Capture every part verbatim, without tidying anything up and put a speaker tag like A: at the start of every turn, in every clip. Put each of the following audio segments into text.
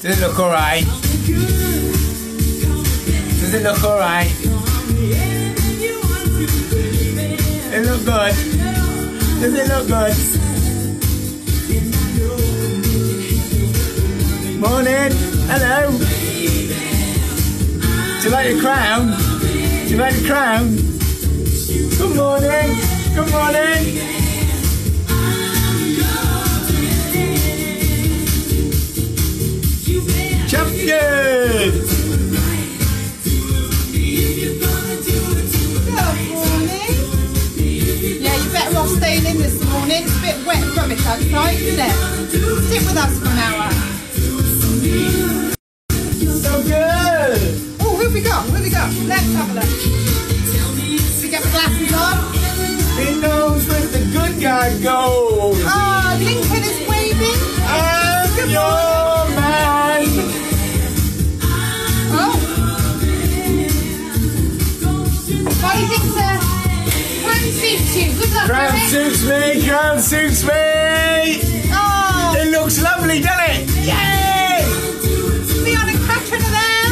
A: Does it look alright? Does it look alright? It look good? Does it look good? Morning. Hello. Do you like the crown? Do you like the crown? Good morning. Good morning. Champion.
B: Good morning. Yeah, you're better off staying in this morning. It's a bit wet and rubbish outside, isn't it? Sit with us for an hour.
A: So good.
B: Oh, who we got? Who we got? Let's have a look. We get the glasses on.
A: He knows where the good guy goes.
B: Oh, Lincoln is waving.
A: I'm
B: Good
A: your
B: morning.
A: man.
B: Oh. What do you think, sir? Crown suits you. Good luck,
A: Crown
B: Eric.
A: suits me. Crown suits me.
B: Oh,
A: It looks lovely, doesn't it? Yay!
B: Leon and Catherine are there.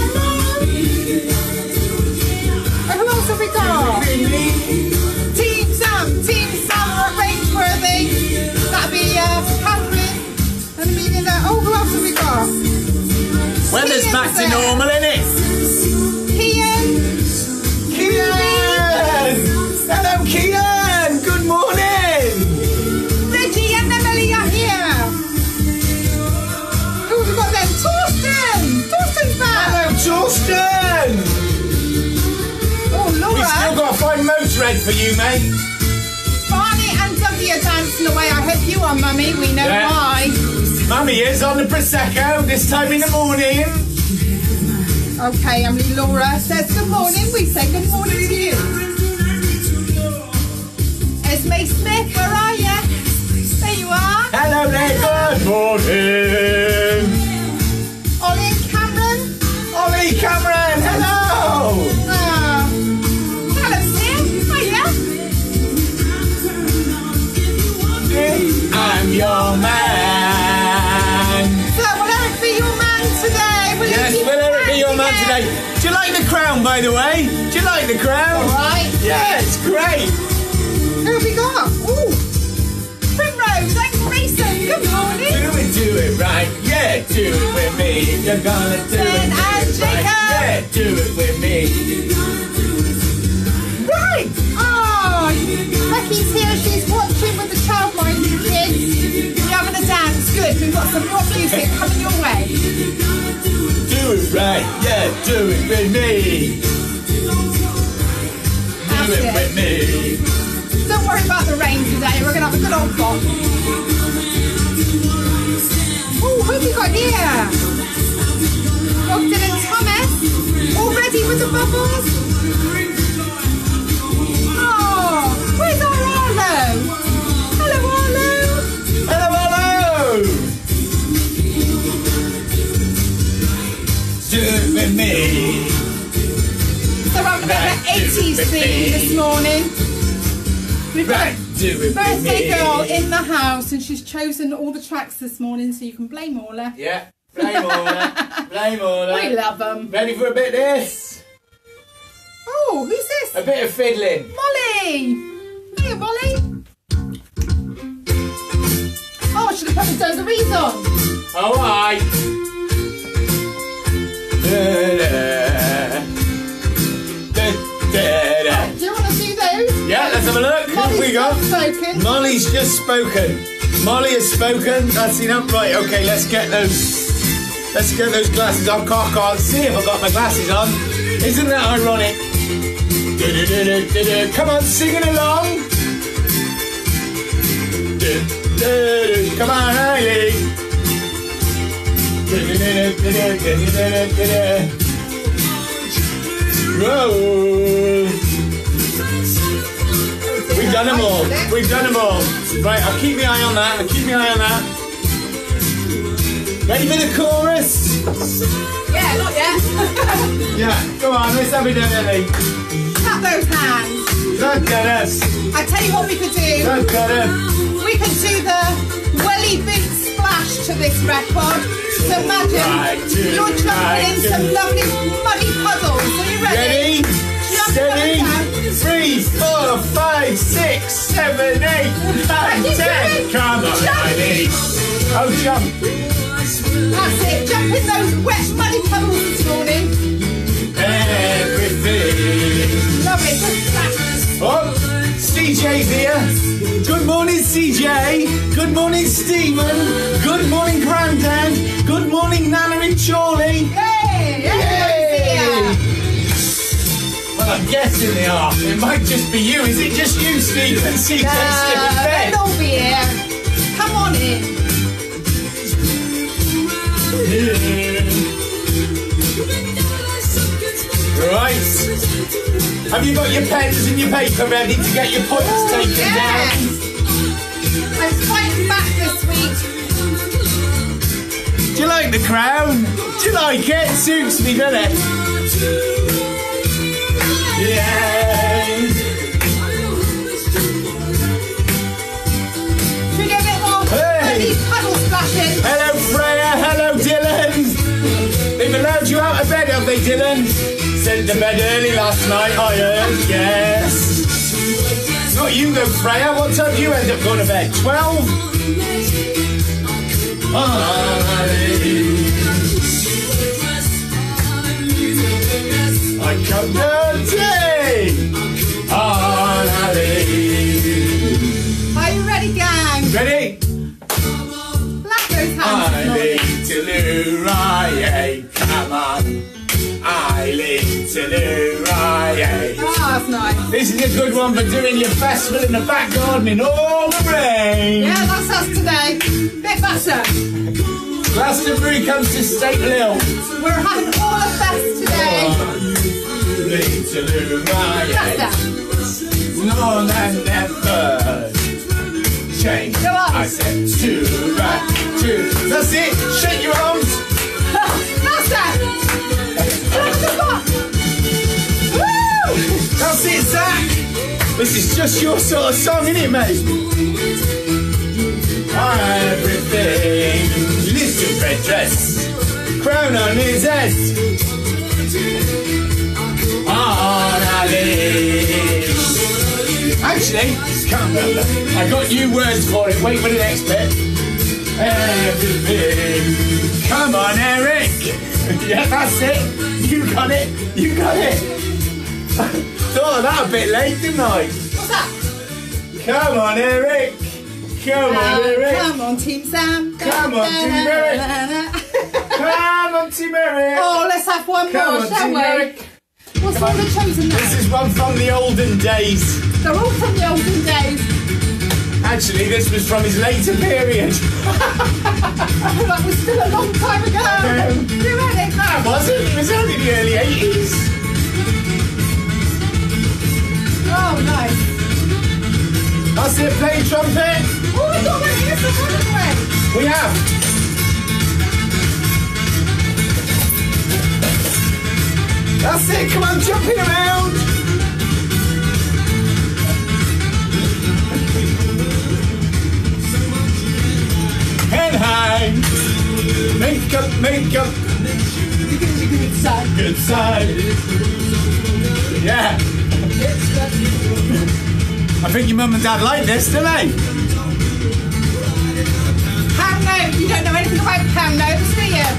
B: Oh, who else have we got? Team Sam. Team Sam are at Rangeworthy. That'll be uh, Catherine and Amelia there. Oh, who else have we got?
A: Weather's
B: Kian's
A: back to
B: there.
A: normal, isn't it?
B: Kian.
A: Kian! Hello, Kian! Good morning!
B: Reggie and Emily are here. Who have we got then? Torsten. Torsten's back.
A: Hello, Torsten!
B: Oh,
A: We've still
B: Laura.
A: got five modes ready for you, mate.
B: Barney and Dougie are dancing away. I hope you are, Mummy. We know
A: Yeah.
B: why.
A: Mummy is on the Prosecco this time in the morning.
B: Okay, Emily. Laura says good morning. We say good morning to you. Esme Smith, where are you? There you are.
A: Hello there, good morning.
B: Ollie and Cameron.
A: Ollie Cameron, hello.
B: Ah. Hello, Sam. Hiya.
A: I'm your man.
B: So, will Eric be your man today? Will
A: Yes,
B: he
A: will Eric be your man
B: again?
A: today? Do you like the crown, by the way? Do you like the crown?
B: All right.
A: Yeah, it's great.
B: Who have we got? Ooh. Primrose and Grayson. Good morning.
A: Do it, do it right. Yeah, do it with me. You're gonna do
B: Ben
A: it, do
B: and
A: it right.
B: Jacob.
A: Yeah, do it with me.
B: Right. Oh, Becky's here. She's watching with the childminding kids. You're having a dance. Good. We've got some more music coming your way.
A: Do it right. Yeah, do it with me. Do
B: That's
A: it
B: it.
A: with me.
B: Don't worry about the rain today. We're going to have a good old bop. Oh, who have we got here? Ogden and Thomas. All ready with the bubbles? Oh, where's our Arlo? Hello, Arlo.
A: Hello, hello. Do it with me.
B: So we're having a bit of an eighties theme this morning. We've got
A: Right, do it with
B: birthday
A: me.
B: girl in the house and she's chosen all the tracks this morning so you can blame Orla.
A: Yeah, blame Orla. Blame Orla.
B: We love them.
A: Ready for a bit of this?
B: Oh, who's this?
A: A bit of fiddling.
B: Molly! Hiya, Molly! Oh, I should have put the dungarees on.
A: All right. Da-da.
B: Do you want to do those?
A: Yeah, let's have a look. Who have we
B: Molly's
A: got?
B: not spoken.
A: Molly's just spoken. Molly has spoken. That's enough. Right, okay, let's get those. Let's get those glasses on. I can't see if I've got my glasses on. Isn't that ironic? Du-du-du-du-du-du. Come on, singing along. Du-du-du-du. Come on, Hailey. Du-du-du-du-du-du-du-du-du-du. Whoa. We've done them all. We've done them all. Right, I'll keep my eye on that. I'll keep my eye on that. Ready for the chorus?
B: Yeah, not yet.
A: Yeah, go on, let's have it done, Ellie.
B: Clap those hands.
A: Look at us.
B: I tell you what we could do.
A: Look at us.
B: We could do the welly big splash to this record. So imagine
A: Right, two,
B: you're jumping
A: right,
B: in
A: two.
B: some lovely muddy puddles. Are you ready?
A: Ready?
B: Jump
A: Steady.
B: up and down.
A: Three, four, five, six, seven, eight, nine,
B: Keep
A: ten.
B: going.
A: Come on,
B: Jump.
A: Heidi. Oh, jump.
B: That's it. Jump in those wet muddy puddles this morning.
A: Everything.
B: Lovely. Good splash.
A: Oh, C J's here. Good morning, C J. Good morning, Stephen. Good morning, Grandad. Good morning, Nana and Charlie.
B: Yay! Everybody's here.
A: Well, I'm guessing they are. It might just be you. Is it just you, Stephen? C J
B: Uh,
A: still in bed.
B: they'll all be here. Come on in.
A: Right. Have you got your pens and your paper ready to get your points taken
B: Yes.
A: down?
B: I'm fighting back this week.
A: Do you like the crown? Do you like it? It suits me, doesn't it? Yeah.
B: Should we get a bit more
A: Hey.
B: muddy puddle splashing?
A: Hello, Freya. Hello, Dylan. They've allowed you out of bed, have they, Dylan? Sent to bed early last night, I heard. Yes. Not you, though, Freya. What time do you end up going to bed? Twelve. I come dirty.
B: Are you ready, gang?
A: Ready?
B: Clap those hands.
A: I lead to Luraye, come on. I lead to Luraye.
B: Oh, that's nice.
A: This is a good one for doing your festival in the back garden in all the rain.
B: Yeah, that's us today. Bit better.
A: Glastonbury comes to Staple Hill.
B: We're having all the fest today.
A: Lead to Luraye.
B: Better.
A: No, man, never change.
B: Go on.
A: I said two, right, two. That's it. Shake your arms.
B: Better. Come on. Woo!
A: That's it, Zach. This is just your sort of song, isn't it, mate? Everything. Little red dress. Crown on his head. On Ali. Actually, can't remember. I got new words for it. Wait for the next bit. Everything. Come on, Eric. Yeah, that's it. You got it. You got it. Thought that a bit late, didn't I?
B: What's that?
A: Come on, Eric. Come on,
B: Uh,
A: Eric.
B: come on, Team Sam.
A: Come on, Team Eric. Come on, Team Eric.
B: Oh, let's have one
A: Come
B: more,
A: on,
B: shall
A: Team
B: we?
A: Eric.
B: What's all the chosen
A: This
B: now?
A: is one from the olden days.
B: They're all from the olden days.
A: Actually, this was from his later period.
B: That was still a long time ago.
A: Um,
B: You ready?
A: That wasn't. It was only the early eighties.
B: Oh, nice.
A: That's it, playing trumpet.
B: Oh, we got one here for one, haven't we?
A: We have. That's it, come on, jumping around. Head high. Make up, make up.
B: Good side.
A: Good side. Yeah. I think your mum and dad like this, don't they?
B: Pound note. You don't know anything about pound notes, do you?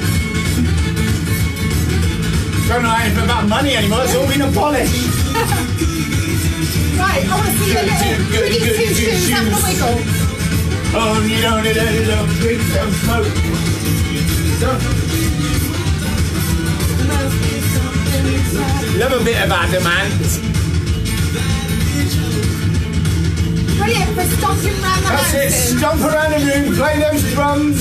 A: Don't know anything about money anymore, it's all been abolished.
B: Right, I want to see your little
A: Goody,
B: goody
A: goody,
B: two
A: goody,
B: shoes have a
A: shoes.
B: wiggle.
A: Oh, you don't need any little drink, some smoke. Don't- Love a bit of adamant.
B: Brilliant for stomping around the
A: That's it,
B: house.
A: stomp around the room, play those drums.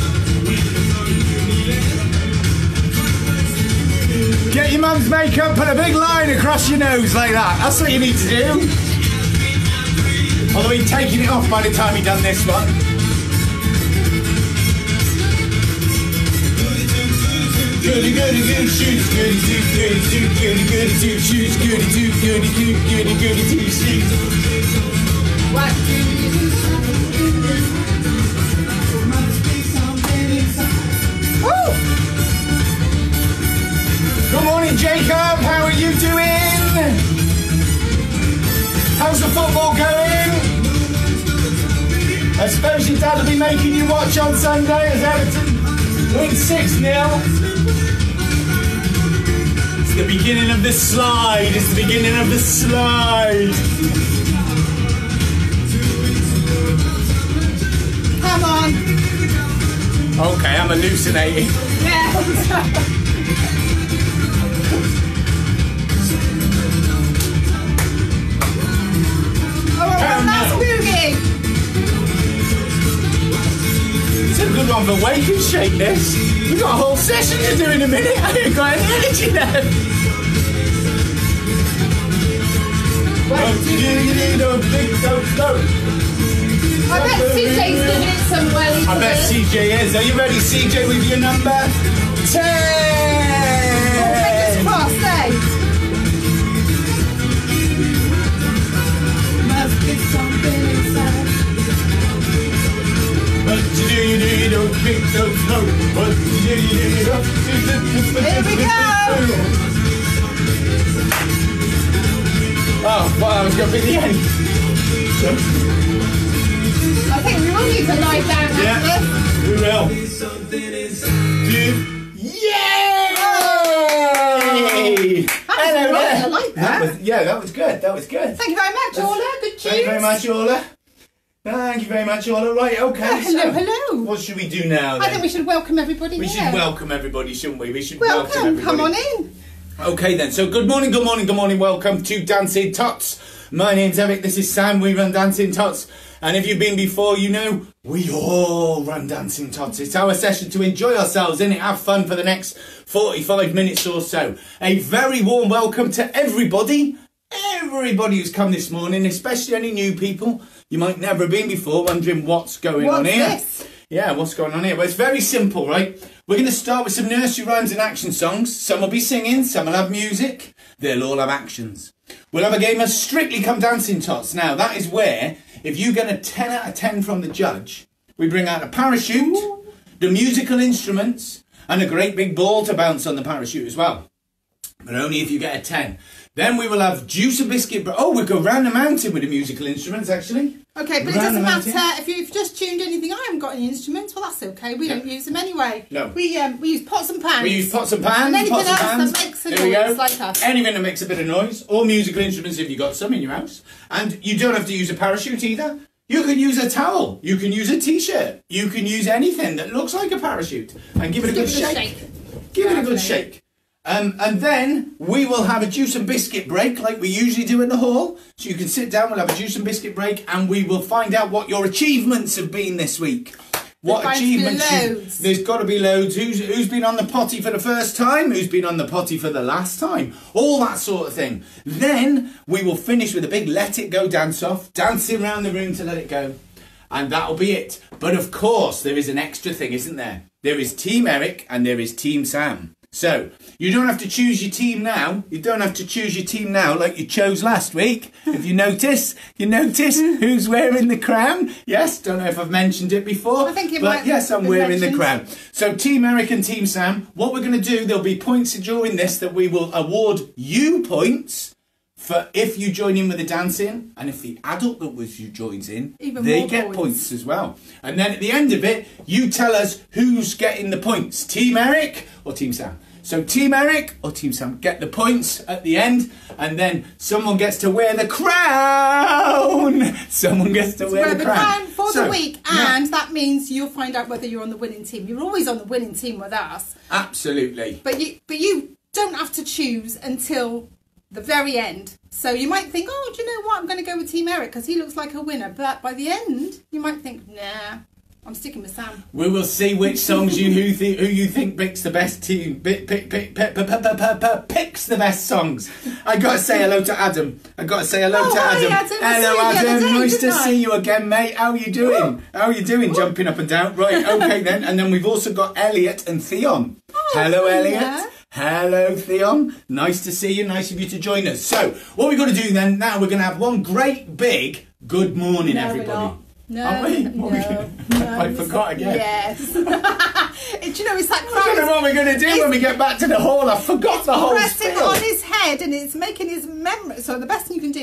A: Get your mum's makeup, put a big line across your nose like that. That's what you need to do. Although he'd taken it off by the time he'd done this one. Goody goody goody shoes, goody two, goody two, goody goody two shoes, goody two, goody two, goody goody two shoes.
B: What do you do?
A: football going? I suppose your dad will be making you watch on Sunday as Everton win six nil. It's the beginning of the slide. It's the beginning of the slide.
B: Come on.
A: Okay, I'm hallucinating.
B: Yeah. Oh, well, that's boogie.
A: It's a good one for wake and shake this. We've got a whole session to do in a minute. I ain't got any energy left. What do you need a big go
B: I bet C J's doing it somewhere.
A: I bet C J is. Are you ready, C J, with your number? ten!
B: Oh, fingers crossed, eh? Must be something inside.
A: What do you need a big go What do you need a
B: Here we go!
A: Oh, well, that was going to be the end.
B: I think we will need to lie down
A: Yeah,
B: after
A: we will. Yay!
B: Hello
A: there.
B: I like that.
A: That was, yeah, that was good. That was good.
B: Thank you very much, Orla. Good tunes.
A: Thank you very much, Orla. Thank you very much, Orla. Right, okay.
B: Oh, hello,
A: so
B: hello.
A: What should we do now, then?
B: I think we should welcome everybody
A: We
B: here.
A: should welcome everybody, shouldn't we? We should welcome,
B: Welcome,
A: everybody.
B: come on in.
A: Okay then, so good morning, good morning, good morning, welcome to Dancing Tots. My name's Eric, this is Sam, we run Dancing Tots. And if you've been before, you know, we all run Dancing Tots. It's our session to enjoy ourselves, innit? Have fun for the next forty-five minutes or so. A very warm welcome to everybody, everybody who's come this morning, especially any new people. You might never have been before, wondering what's going
B: What's
A: on here.
B: this?
A: Yeah, what's going on here? Well, it's very simple, right? We're going to start with some nursery rhymes and action songs. Some will be singing, some will have music. They'll all have actions. We'll have a game of Strictly Come Dancing Tots. Now, that is where, if you get a ten out of ten from the judge, we bring out a parachute, the musical instruments, and a great big ball to bounce on the parachute as well. But only if you get a ten. Then we will have juice and biscuit. Oh, we'll go round the mountain with the musical instruments, actually.
B: Okay, but it
A: Round
B: doesn't
A: the
B: matter
A: mountain.
B: if you've just tuned anything. I haven't got any instruments. Well, that's okay. We don't use them anyway.
A: No.
B: We um we use pots and pans.
A: We use pots and pans,
B: And anything
A: pots and
B: else
A: pans.
B: that makes a
A: There we
B: noise
A: go.
B: like us.
A: Anything that makes a bit of noise, or musical instruments if you've got some in your house. And you don't have to use a parachute either. You can use a towel. You can use a t-shirt. You can use anything that looks like a parachute and give it a good
B: Give it a
A: shake.
B: shake.
A: Give it a good
B: Lovely.
A: shake. Um, and then we will have a juice and biscuit break like we usually do in the hall. So you can sit down, we'll have a juice and biscuit break, and we will find out what your achievements have been this week. What
B: There's going to be
A: achievements you,
B: loads.
A: there's got to be loads. Who's, who's been on the potty for the first time? Who's been on the potty for the last time? All that sort of thing. Then we will finish with a big let it go dance off, dancing around the room to let it go. And that'll be it. But of course, there is an extra thing, isn't there? There is Team Eric and there is Team Sam. So, you don't have to choose your team now. You don't have to choose your team now like you chose last week. If you notice, you notice who's wearing the crown. Yes, don't know if I've mentioned it before.
B: I think it
A: but
B: might
A: yes,
B: have
A: I'm
B: been
A: wearing the
B: mentioned.
A: crown. So, Team Eric and Team Sam, what we're going to do, there'll be points during this that we will award you points for if you join in with the dancing, and if the adult that was you joins in,
B: Even
A: they
B: more
A: get
B: points.
A: points as well. And then at the end of it, you tell us who's getting the points. Team Eric or Team Sam? So Team Eric or Team Sam get the points at the end, and then someone gets to wear the crown. Someone gets to wear
B: Wear
A: the
B: the
A: crown.
B: crown for
A: So,
B: the week,
A: yeah,
B: and that means you'll find out whether you're on the winning team. You're always on the winning team with us,
A: absolutely.
B: but you but you don't have to choose until the very end. So you might think, oh, do you know what? I'm going to go with Team Eric because he looks like a winner. But by the end, you might think, nah, I'm sticking with Sam.
A: We will see which songs you who, th who you think picks the best team pick, pick, pick, pick, pick, pick, pick, pick, pick, picks the best songs. I got to say hello to Adam. I got to say hello
B: Oh,
A: to
B: hi,
A: Adam.
B: Adam. I
A: Hello,
B: saw you the other
A: Adam.
B: day,
A: Nice to
B: didn't I?
A: see you again, mate. How are you doing? How are you doing? Jumping up and down. Right. Okay then. And then we've also got Elliot and Theon.
B: Oh,
A: hello,
B: hi
A: Elliot.
B: there.
A: Hello, Theon. Nice to see you. Nice of you to join us. So, what we're going to do then, now we're going to have one great big good morning,
B: No, we're
A: everybody.
B: not. No,
A: Are we?
B: no,
A: What are we gonna-
B: no.
A: I forgot again.
B: Yes. Do you know, it's that
A: I don't know
B: crowd
A: what we're going to do when we get back to the hall. I forgot the whole
B: pressing
A: spiel.
B: on his head and it's making his memory. So the best thing you can do is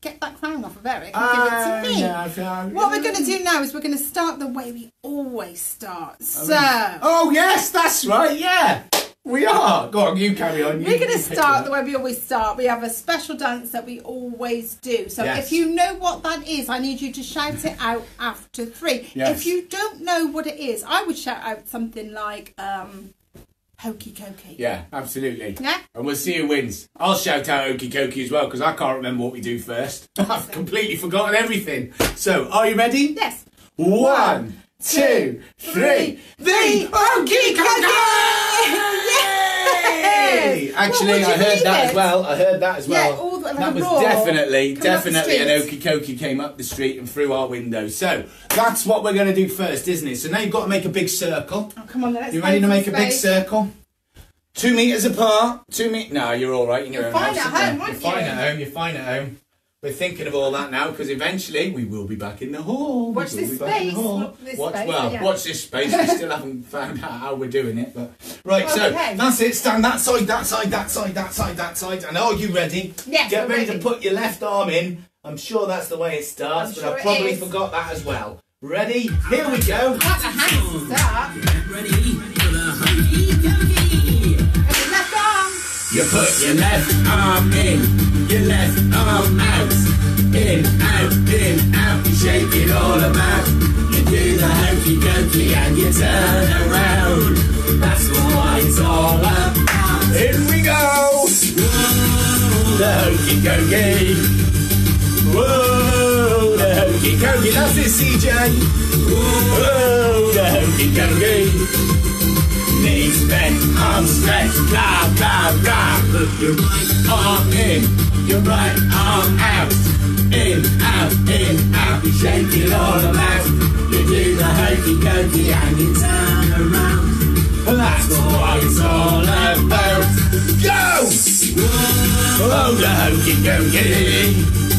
B: get that crown off of Eric and give it to me.
A: Yeah, yeah,
B: What
A: yeah.
B: we're going to do now is we're going to start the way we always start. So,
A: Oh, yes, that's right, yeah. We are. Go on, you carry on. You,
B: we're going to
A: you pick
B: start
A: it
B: the
A: up.
B: way we always start. We have a special dance that we always do. So
A: Yes.
B: if you know what that is, I need you to shout it out after three.
A: Yes.
B: If you don't know what it is, I would shout out something like um, Hokey Cokey.
A: Yeah, absolutely.
B: Yeah?
A: And we'll see who wins. I'll shout out Okie Dokie as well, because I can't remember what we do first. I've completely forgotten everything. So, are you ready?
B: Yes.
A: One, two, three. The Okie Dokie! Yay! Actually,
B: Well, would you
A: I heard
B: believe
A: that
B: it?
A: as well. I heard that as well.
B: Yeah, all the- like
A: that
B: a
A: was
B: roar
A: definitely,
B: coming up the
A: definitely an
B: street.
A: Okie Dokie came up the street and through our window. So, that's what we're going to do first, isn't it? So now you've got to make a big circle.
B: Oh, come on, let's
A: You ready to
B: find
A: make a
B: some
A: big
B: space.
A: circle? Two metres apart. Two me. No, you're all right in your
B: You're
A: own
B: fine
A: house.
B: at
A: aren't
B: home,
A: you?
B: aren't
A: You're fine
B: you?
A: at home. You're fine at home. We're thinking of all that now because eventually we will be back in the hall.
B: Watch
A: We will
B: this
A: be back in the
B: space,
A: hall.
B: not this
A: watch,
B: space,
A: well,
B: yeah.
A: watch this space. We still haven't found out how we're doing it, but right. So
B: Okay.
A: that's it. Stand that side, that side, that side, that side, that side. And are you ready?
B: Yes,
A: Get
B: we're
A: ready,
B: ready.
A: to put your left arm in. I'm sure that's the way it starts,
B: I'm
A: but
B: sure
A: I
B: it
A: probably
B: is.
A: forgot that as well. Ready? Here we go.
B: Got the hands to start.
C: Ready for the Hokey Cokey.
B: And the left arm.
A: You put your left arm in, your left arm out. In, out, in, out. You shake it all about. You do the hokey cokey and you turn around. That's what it's all about. Here we go. The hokey cokey. Whoa, the hokey cokey. That's it, C J. Whoa, the hokey cokey. Knees bent, arms stretched, blah, blah, blah. Put your right arm in, your right arm out. In, out, in, out. You shake it all about. You do the hokey cokey and you turn around. That's what it's all about. Go! Whoa, the hokey cokey.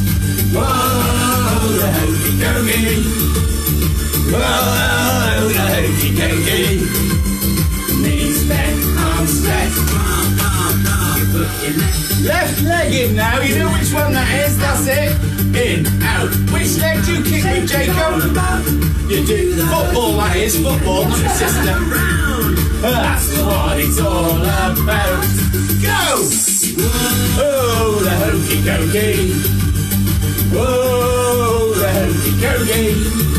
A: Whoa, the hokey cokey. Whoa, the hokey cokey. Knees bent, arms stretched. Left leg in now, you know which one that is, that's it. In, out. Which leg do you kick with, Jacob? You do football, that is, football, not your sister. That's what it's all about. Go! Oh, the hokey cokey. Whoa, the hokey cokey.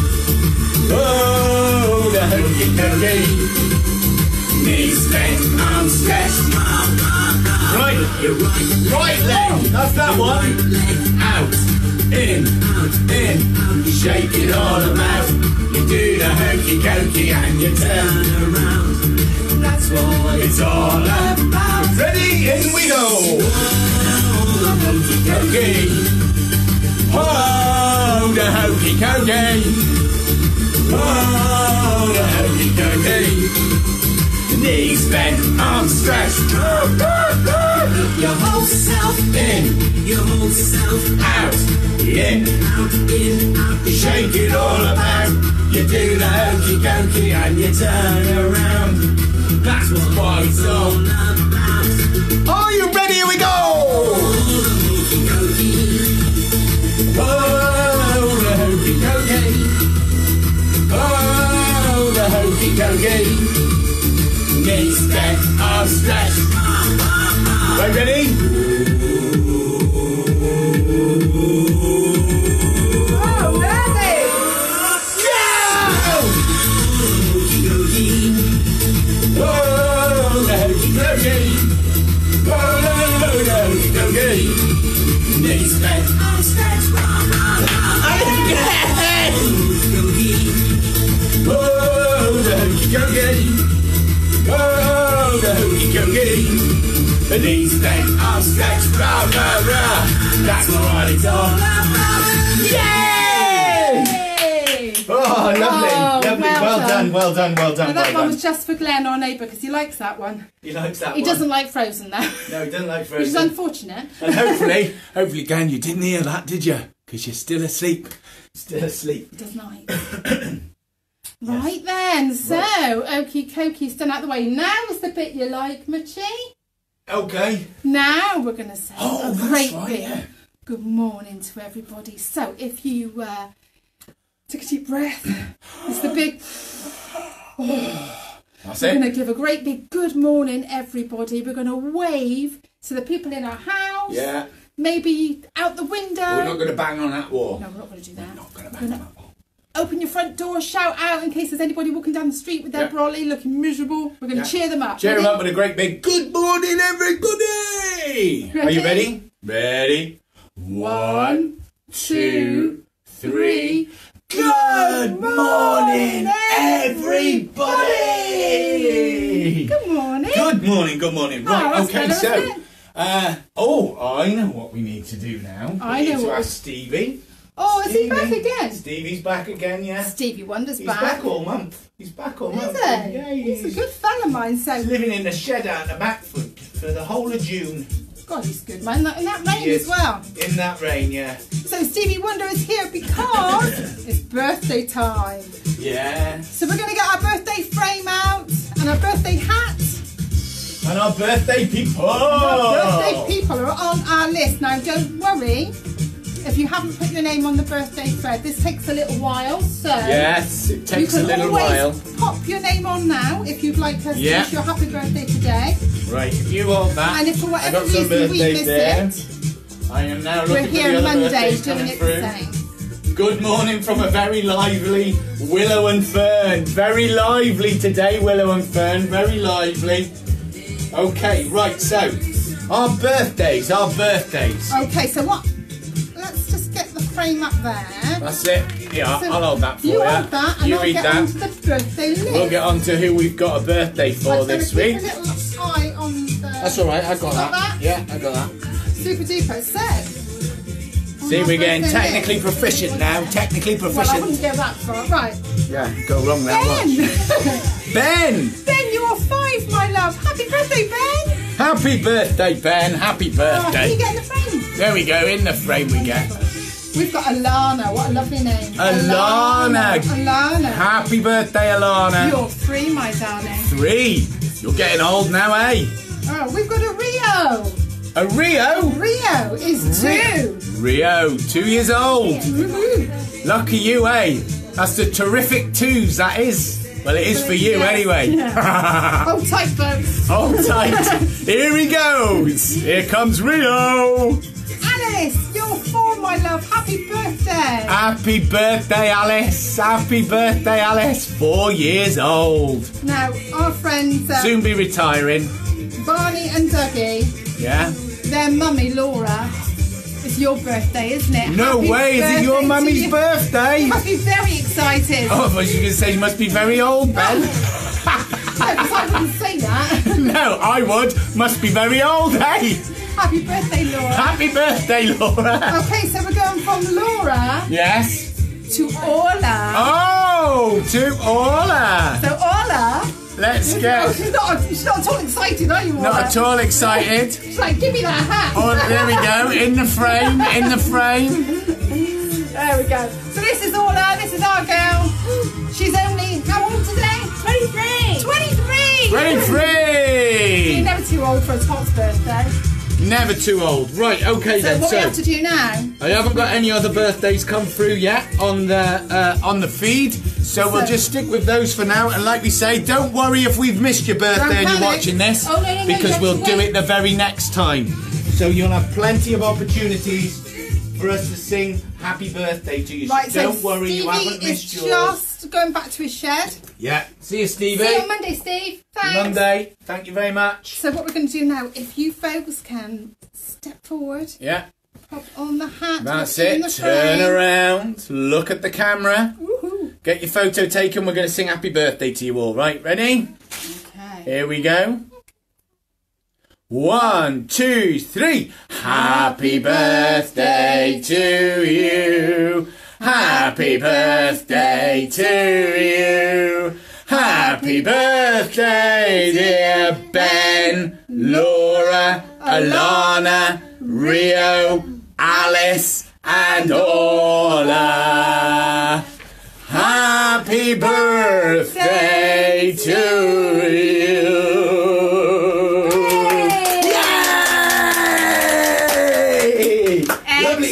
A: Whoa, the hokey cokey. Knees bent, arms stretched. Right, your right, right leg. That's that one. Out, in, in. You shake it all about. You do the hokey cokey and you turn around. That's what it's all about. Ready? In we go. The hokey cokey. Oh, the hokey cokey. Oh, the hokey cokey. Knees bent, arms stretched. Your whole self in, your whole self out. In, out, in, out. You shake it all about. You do the hokey cokey and you turn around. That's what it's all about. Are you ready? Here we go! Oh, the hokey cokey. Oh, the hokey cokey. Knees bent, arms stretched. Right, ready?
B: Oh, ready.
A: Go! Whoa, the hokey cokey. Whoa, the hokey cokey. Knees bent, arms stretched. And again! Whoa, the hokey cokey. Oh, the hokey cokey. The knees bent, arms stretched, rah, rah, rah. That's what it's all about. Yay!
B: Yay!
A: Oh, lovely,
B: Oh,
A: lovely.
B: well
A: Well
B: done.
A: done, well done, well done,
B: Now, that
A: well
B: one
A: done.
B: was just for Glenn, our neighbour, because he likes that one.
A: He likes that
B: He
A: one.
B: doesn't like Frozen, though.
A: No, he doesn't like
B: Which is
A: Frozen.
B: unfortunate.
A: And hopefully, hopefully, Glenn, you didn't hear that, did you? Because you're still asleep. Still asleep.
B: He does not. Right then, so, okie cokey's done out the way. Now is the bit you like, Machi.
A: Okay.
B: Now we're going to say
A: Oh,
B: a
A: that's
B: great
A: right,
B: bit.
A: yeah.
B: Good morning to everybody. So if you uh, take a deep breath, it's the big... Oh,
A: That's
B: we're
A: it.
B: going to give a great big good morning, everybody. We're going to wave to the people in our house.
A: Yeah.
B: Maybe out the window.
A: We're not going to bang on that wall.
B: No, we're not going to do that.
A: We're not going to
B: We're
A: bang on
B: gonna
A: that wall.
B: Open your front door, shout out in case there's anybody walking down the street with their
A: Yeah.
B: brolly looking miserable. We're going to
A: Yeah.
B: cheer them up.
A: Cheer
B: Ready?
A: them up with a great big good morning, everybody. Are you ready? Ready?
B: One, two, three.
A: Good morning, everybody.
B: Good morning.
A: Good morning, good morning.
B: Oh,
A: Right,
B: that's
A: okay,
B: better,
A: so,
B: isn't it?
A: uh, oh, I know what we need to do now.
B: I
A: we
B: know
A: need to
B: what-
A: ask Stevie.
B: Oh, is he back
A: Stevie.
B: again?
A: Stevie's back again, yeah.
B: Stevie Wonder's
A: He's
B: back.
A: back all month. He's back all
B: Is
A: month.
B: he?
A: Yeah,
B: He's a good fella, mine. So,
A: He's living in the shed out the back for, for the whole of June.
B: God, he's good, man. That- In that rain
A: He is.
B: as well.
A: In that rain, yeah.
B: So Stevie Wonder is here because it's birthday time.
A: Yeah.
B: So we're going to get our birthday frame out and our birthday hat.
A: And our birthday people.
B: Our birthday people are on our list. Now, don't worry if you haven't put your name on the birthday thread. This takes a little while, so
A: Yes, it
B: you
A: takes a
B: can
A: little
B: always
A: while.
B: pop your name on now if you'd like us
A: Yeah.
B: to wish you a happy birthday today.
A: Right, if you want that,
B: And if for
A: I
B: whatever
A: got some
B: reason we
A: birthdays
B: miss
A: there.
B: it,
A: I am now
B: we're
A: looking for
B: here
A: the other
B: Monday
A: birthdays
B: doing
A: coming
B: it
A: through.
B: the same.
A: Good morning from a very lively Willow and Fern. Very lively today, Willow and Fern. Very lively. Okay, right, so our birthdays, our birthdays.
B: Okay, so what? Let's just get the frame up there.
A: That's it. Yeah,
B: So
A: I'll hold that for you.
B: You hold that, and
A: you
B: I'll
A: read
B: get
A: that.
B: onto the birthday list.
A: We'll get on to who we've got a birthday for
B: Right, so
A: this
B: we
A: week.
B: keep a little eye on the.
A: That's all right. I got
B: Got
A: that.
B: that?
A: Yeah, I got that.
B: Super duper. So.
A: See,
B: on
A: we're
B: our
A: getting
B: birthday
A: technically
B: list-
A: proficient now. Technically
B: Well, I
A: proficient.
B: wouldn't go that far. Right.
A: Yeah, go wrong that
B: Ben!
A: much. Ben!
B: Ben, you're five, my love. Happy birthday, Ben!
A: Happy birthday, Ben. Happy
B: Oh, can you
A: birthday.
B: get in the frame?
A: There we go. In the frame we get.
B: We've got Alana. What a lovely name.
A: Alana.
B: Alana.
A: Happy birthday, Alana.
B: You're three, my darling.
A: Three. You're getting old now, eh?
B: Oh, we've got a Rio.
A: A Rio.
B: Rio is two.
A: Rio, two years old.
B: Woo-hoo.
A: Lucky you, eh? That's the terrific twos, that is. Well, it is for you
B: Yeah.
A: anyway.
B: Hold tight, folks.
A: Hold tight. Here he goes. Here comes Rio.
B: Alice, you're four, my love. Happy birthday.
A: Happy birthday, Alice. Happy birthday, Alice. Four years old.
B: Now, our friends uh,
A: Soon be retiring.
B: Barney and Dougie,
A: Yeah?
B: their mummy Laura, it's your birthday, isn't it?
A: No
B: Happy
A: way. Is it
B: birthday
A: your
B: to
A: mummy's
B: you.
A: birthday?
B: You must be very excited.
A: Oh, I thought you were going to say you must be very old, Ben.
B: No, 'cause I wouldn't say that.
A: No, I would. Must be very old, eh?
B: Happy birthday, Laura.
A: Happy birthday, Laura.
B: Okay, so we're going from Laura
A: Yes.
B: to Orla.
A: Oh, to Orla.
B: So Orla,
A: Let's
B: oh,
A: get.
B: she's not, she's not at all excited, are you, Orla?
A: Not at all excited.
B: She's like, give me that hat.
A: Oh, there we go. In the frame. In the frame.
B: There we go. So this is Orla, this is our girl. She's only, how old today? twenty-three. twenty-three.
A: Ready,
B: You're
A: free.
B: never too old for a Tot's birthday.
A: Never too old. Right. Okay
B: So
A: then.
B: what we
A: So
B: have to do now?
A: I haven't got any other birthdays come through yet on the uh, on the feed, so we'll
B: So-
A: just stick with those for now. And like we say, don't worry if we've missed your birthday
B: Don't
A: and you're
B: panic.
A: watching this,
B: Oh, no, no, no,
A: because
B: don't
A: we'll
B: you
A: do
B: wait.
A: it the very next time. So you'll have plenty of opportunities for us to sing happy birthday to you.
B: Right,
A: so don't
B: so
A: worry,
B: Stevie
A: you haven't
B: is
A: missed yours.
B: just going back to his shed.
A: Yeah. See you, Stevie.
B: See you on Monday, Steve. Thanks.
A: Monday. Thank you very much.
B: So what we're going to do now, if you folks can step forward,
A: Yeah.
B: pop on the hat.
A: That's
B: look in
A: it.
B: the
A: Turn
B: frame.
A: around. Look at the camera.
B: Woohoo.
A: Get your photo taken. We're going to sing happy birthday to you all. Right, ready?
B: Okay.
A: Here we go. One, two, three. Happy birthday to you. Happy birthday to you. Happy birthday, dear Ben, Laura, Alana, Rio, Alice, and Orla. Happy birthday to you. Yay! Lovely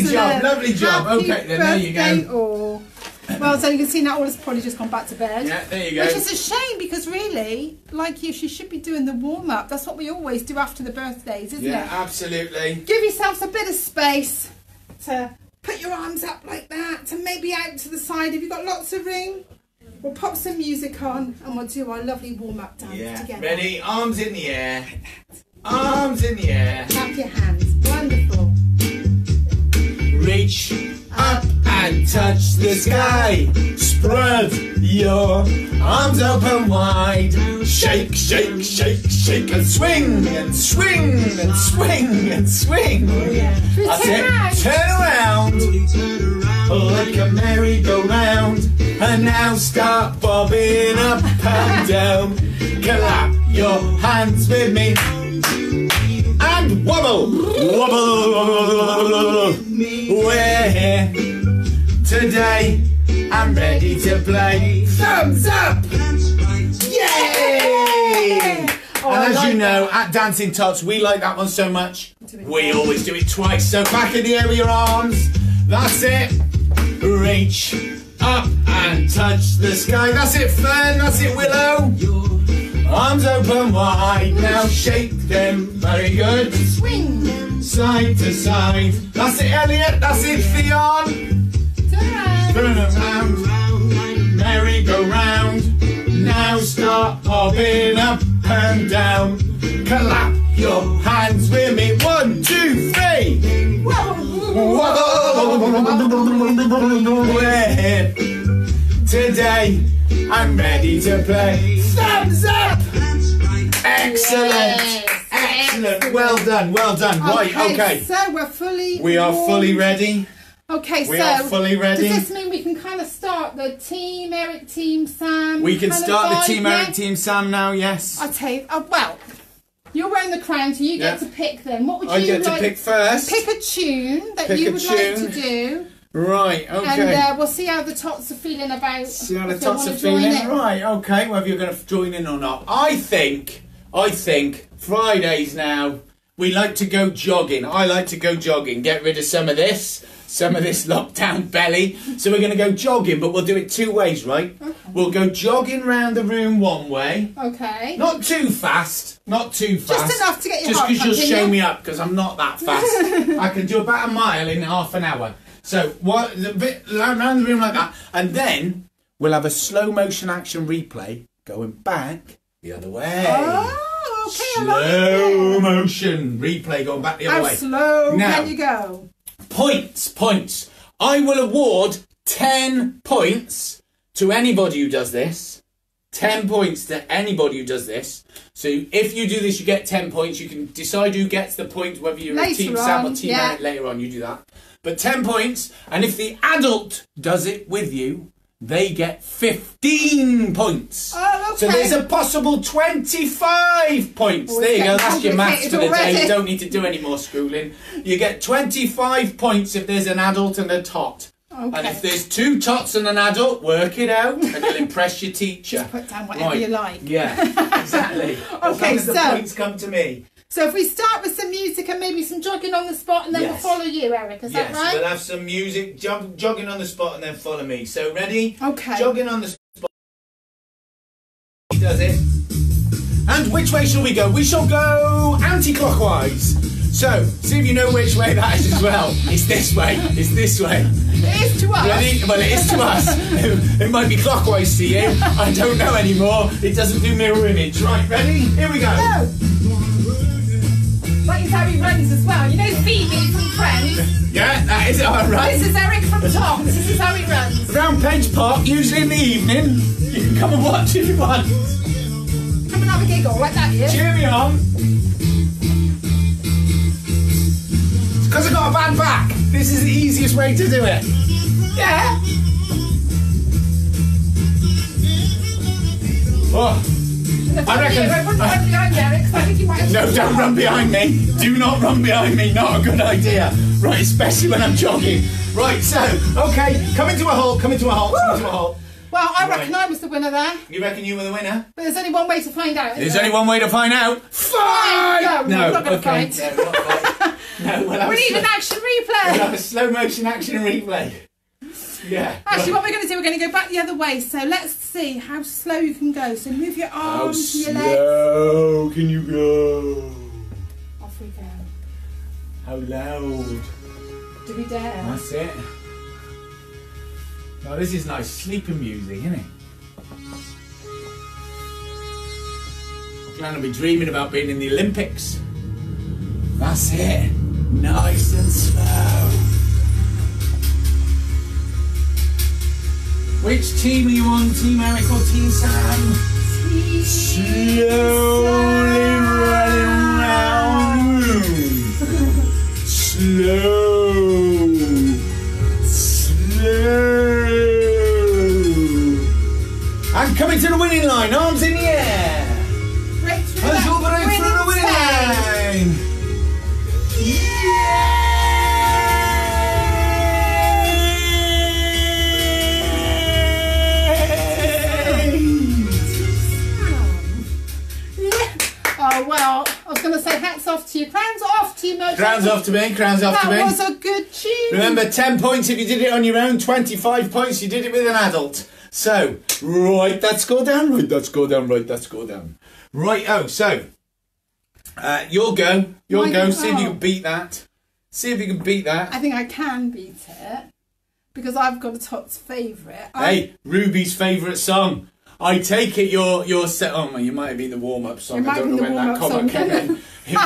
A: Lovely job.
B: Happy
A: Okay, then there you
B: birthday
A: go.
B: all. Well, so you can see now all has probably just gone back to bed.
A: Yeah, there you go.
B: Which is a shame because really, like you, she should be doing the warm up. That's what we always do after the birthdays, isn't
A: Yeah,
B: it?
A: absolutely.
B: Give yourselves a bit of space to put your arms up like that, to maybe out to the side. If you've got lots of room, we'll pop some music on and we'll do our lovely warm up dance
A: Yeah.
B: together.
A: Ready? Arms in the air. Arms in the air.
B: Clap your hands. Wonderful.
A: Reach up and touch the sky. Spread your arms open wide. Shake, shake, shake, shake, and swing, and swing, and swing, and swing. That's it. Turn around like a merry-go-round. And now start bobbing up and down. Clap your hands with me. And wobble, wobble, where today I'm ready to play. Thumbs up! Yay!
B: Oh,
A: and
B: I
A: as
B: like
A: you know, at Dancing Tots, we like that one so much, we always do it twice. So back in the air with your arms. That's it. Reach up and touch the sky. That's it, Fern. That's it, Willow. Arms open wide, now shake them, very good.
B: Swing.
A: Side to side. That's it, Elliot. That's it, Theon.
B: Turn around.
A: Turn around, merry-go-round. Now start hopping up and down. Clap your hands with me. One, two, three. Today I'm ready to play. Thumbs up! Excellent!
B: Yes.
A: Excellent! Well done, well done. Right, okay.
B: So we're fully
A: We are
B: warmed.
A: fully ready.
B: Okay,
A: We
B: so
A: are fully ready.
B: does this mean we can kind of start the Team Eric, Team Sam?
A: We can
B: kind of
A: start the
B: vibe,
A: Team
B: yeah?
A: Eric, Team Sam now, yes.
B: I'll tell you, uh, well, you're wearing the crown, so you get
A: Yeah.
B: to pick then. What would
A: I
B: you
A: get to
B: like?
A: pick first.
B: Pick a tune that
A: Pick
B: you
A: a
B: would like
A: tune.
B: to do.
A: Right, okay.
B: And uh, we'll see how the tots are feeling about
A: See how the
B: if they
A: tots
B: wanna
A: are
B: join
A: feeling.
B: in.
A: Right, okay, whether you're going to join in or not. I think, I think, Fridays now, we like to go jogging. I like to go jogging. Get rid of some of this, some of this lockdown belly. So we're going to go jogging, but we'll do it two ways, right?
B: Okay.
A: We'll go jogging round the room one way.
B: Okay.
A: Not too fast, not too fast.
B: Just enough to get your
A: Just
B: heart
A: because you'll
B: pumping,
A: show
B: yeah?
A: me up, because I'm not that fast. I can do about a mile in half an hour. So what, a bit around the room like that, and then we'll have a slow motion action replay going back the other way.
B: Oh, okay, I
A: Slow
B: like it.
A: motion replay going back the other
B: How
A: way.
B: slow
A: Now-
B: can you go?
A: Points, points. I will award ten points to anybody who does this. ten points to anybody who does this. So if you do this, you get ten points. You can decide who gets the points, whether you're
B: Later
A: a Team Sam or
B: on,
A: Team
B: yeah.
A: Eric later on. You do that. But ten points. And if the adult does it with you, they get fifteen points.
B: Oh, okay.
A: So there's a possible twenty-five points.
B: Oh,
A: there you
B: it's
A: go.
B: getting
A: That's your maths for the
B: complicated
A: day. You
B: already.
A: don't need to do any more schooling. You get twenty-five points if there's an adult and a tot.
B: Okay.
A: And if there's two tots and an adult, work it out and you'll impress your teacher.
B: Put down whatever
A: Right.
B: you like.
A: Yeah, exactly. As
B: Okay,
A: long as the
B: so-
A: points come to me.
B: So if we start with some music and maybe some jogging on the spot, and then
A: Yes.
B: we'll follow you, Eric. Is
A: Yes,
B: that right?
A: we'll have some music, jog, jogging on the spot, and then follow me. So ready?
B: Okay.
A: Jogging on the spot. He does it. And which way shall we go? We shall go anti-clockwise. So, see if you know which way that is as well. It's this way. It's this way.
B: It is to us.
A: Ready? Well, it is to us. It might be clockwise to you. I don't know anymore. It doesn't do mirror image. Right, ready? Here we go.
B: Go. That is how he runs as well. You know Phoebe from Friends?
A: Yeah, that is all right.
B: This is Eric from Toms. This is how he runs.
A: Around Page Park, usually in the evening. You can come and watch if you want.
B: Come and have a giggle like that, yeah?
A: Cheer me on. It's because I got a bad back. This is the easiest way to do it.
B: Yeah.
A: Oh, I reckon-
B: I wouldn't run behind you, Eric, 'cause I think you might have
A: no, don't run behind me. Do not run behind me. Not a good idea. Right, especially when I'm jogging. Right, so, okay, come into a halt, come into a halt, come into a halt.
B: Well, I
A: Right.
B: reckon I was the winner there.
A: You reckon you were the winner?
B: But there's only one way to find out.
A: There's only one way to find out. Fight!
B: No, we're not gonna
A: okay.
B: fight.
A: No, we're not fight. No, we'll have
B: We
A: a
B: need
A: slow,
B: an action
A: we'll
B: replay.
A: have a slow motion action replay. Yeah.
B: Actually, what we're going to do, we're going to go back the other way. So let's see how slow you can go. So move your
A: How
B: arms to your legs.
A: slow can you go?
B: Off we go.
A: How loud?
B: Do we dare?
A: That's it. Now this is nice sleeping music, isn't it? I'm going to be dreaming about being in the Olympics. That's it. Nice and slow. Which team are you on? Team Eric or Team Sam? Slowly running round. Slow. Slow. And coming to the winning line. Arms in the air.
B: Break through
A: Hands
B: that
A: all the way through the winning
B: winning
A: line.
B: Oh, well, I was going to say hats off to you. Crowns off to you, Mo.
A: Crowns off to me, crowns off to me.
B: That was a good tune.
A: Remember, ten points if you did it on your own, twenty-five points you did it with an adult. So, write that score down, write that score down, write that score down. Right, oh, so, uh, you'll go, you'll
B: Mine-
A: go, see if you
B: oh.
A: can beat that. See if you can beat that.
B: I think I can beat it because I've got a Tots favourite.
A: Hey, Ruby's favourite song. I take it you're you're set. Oh man, you might have been the warm up song.
B: It might
A: I don't
B: have
A: know
B: been
A: when
B: the
A: that
B: warm-up
A: comment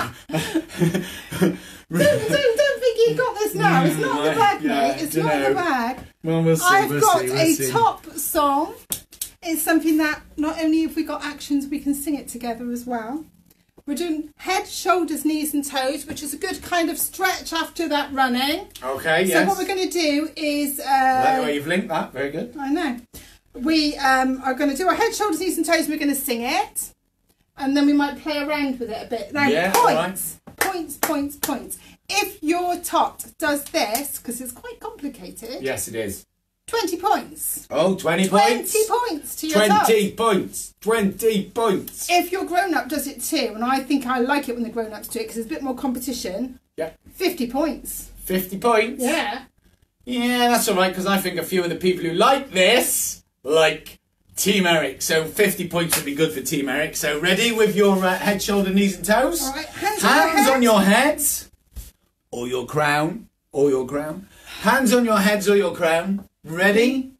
B: song.
A: came in.
B: don't, don't, don't think you got this now. It's not in the bag,
A: Yeah,
B: mate. It's not in
A: dunno.
B: the bag.
A: Well, we'll see.
B: I've
A: we'll
B: got
A: see, we'll
B: a
A: see.
B: top song. It's something that not only have we got actions, we can sing it together as well. We're doing head, shoulders, knees and toes, which is a good kind of stretch after that running.
A: Okay,
B: So
A: yes.
B: what we're going to do is... Uh,
A: Like the way you've linked that. Very good.
B: I know. We um, are going to do our head, shoulders, knees and toes. We're going to sing it. And then we might play around with it a bit. Now,
A: Yeah, all
B: points, points, points, points. If your tot does this, because it's quite complicated,
A: Yes, it is.
B: twenty points.
A: Oh, twenty points.
B: twenty points to your tot.
A: twenty points. twenty points.
B: If your grown-up does it too, and I think I like it when the grown-ups do it because there's a bit more competition,
A: Yeah.
B: fifty points.
A: fifty points.
B: Yeah.
A: Yeah, that's all right, because I think a few of the people who like this like Team Eric. So fifty points would be good for Team Eric. So ready with your uh, head, shoulder, knees and toes?
B: All right, hands,
A: Hands
B: on
A: on your heads or your crown or your crown. Hands on your heads or your crown. Ready?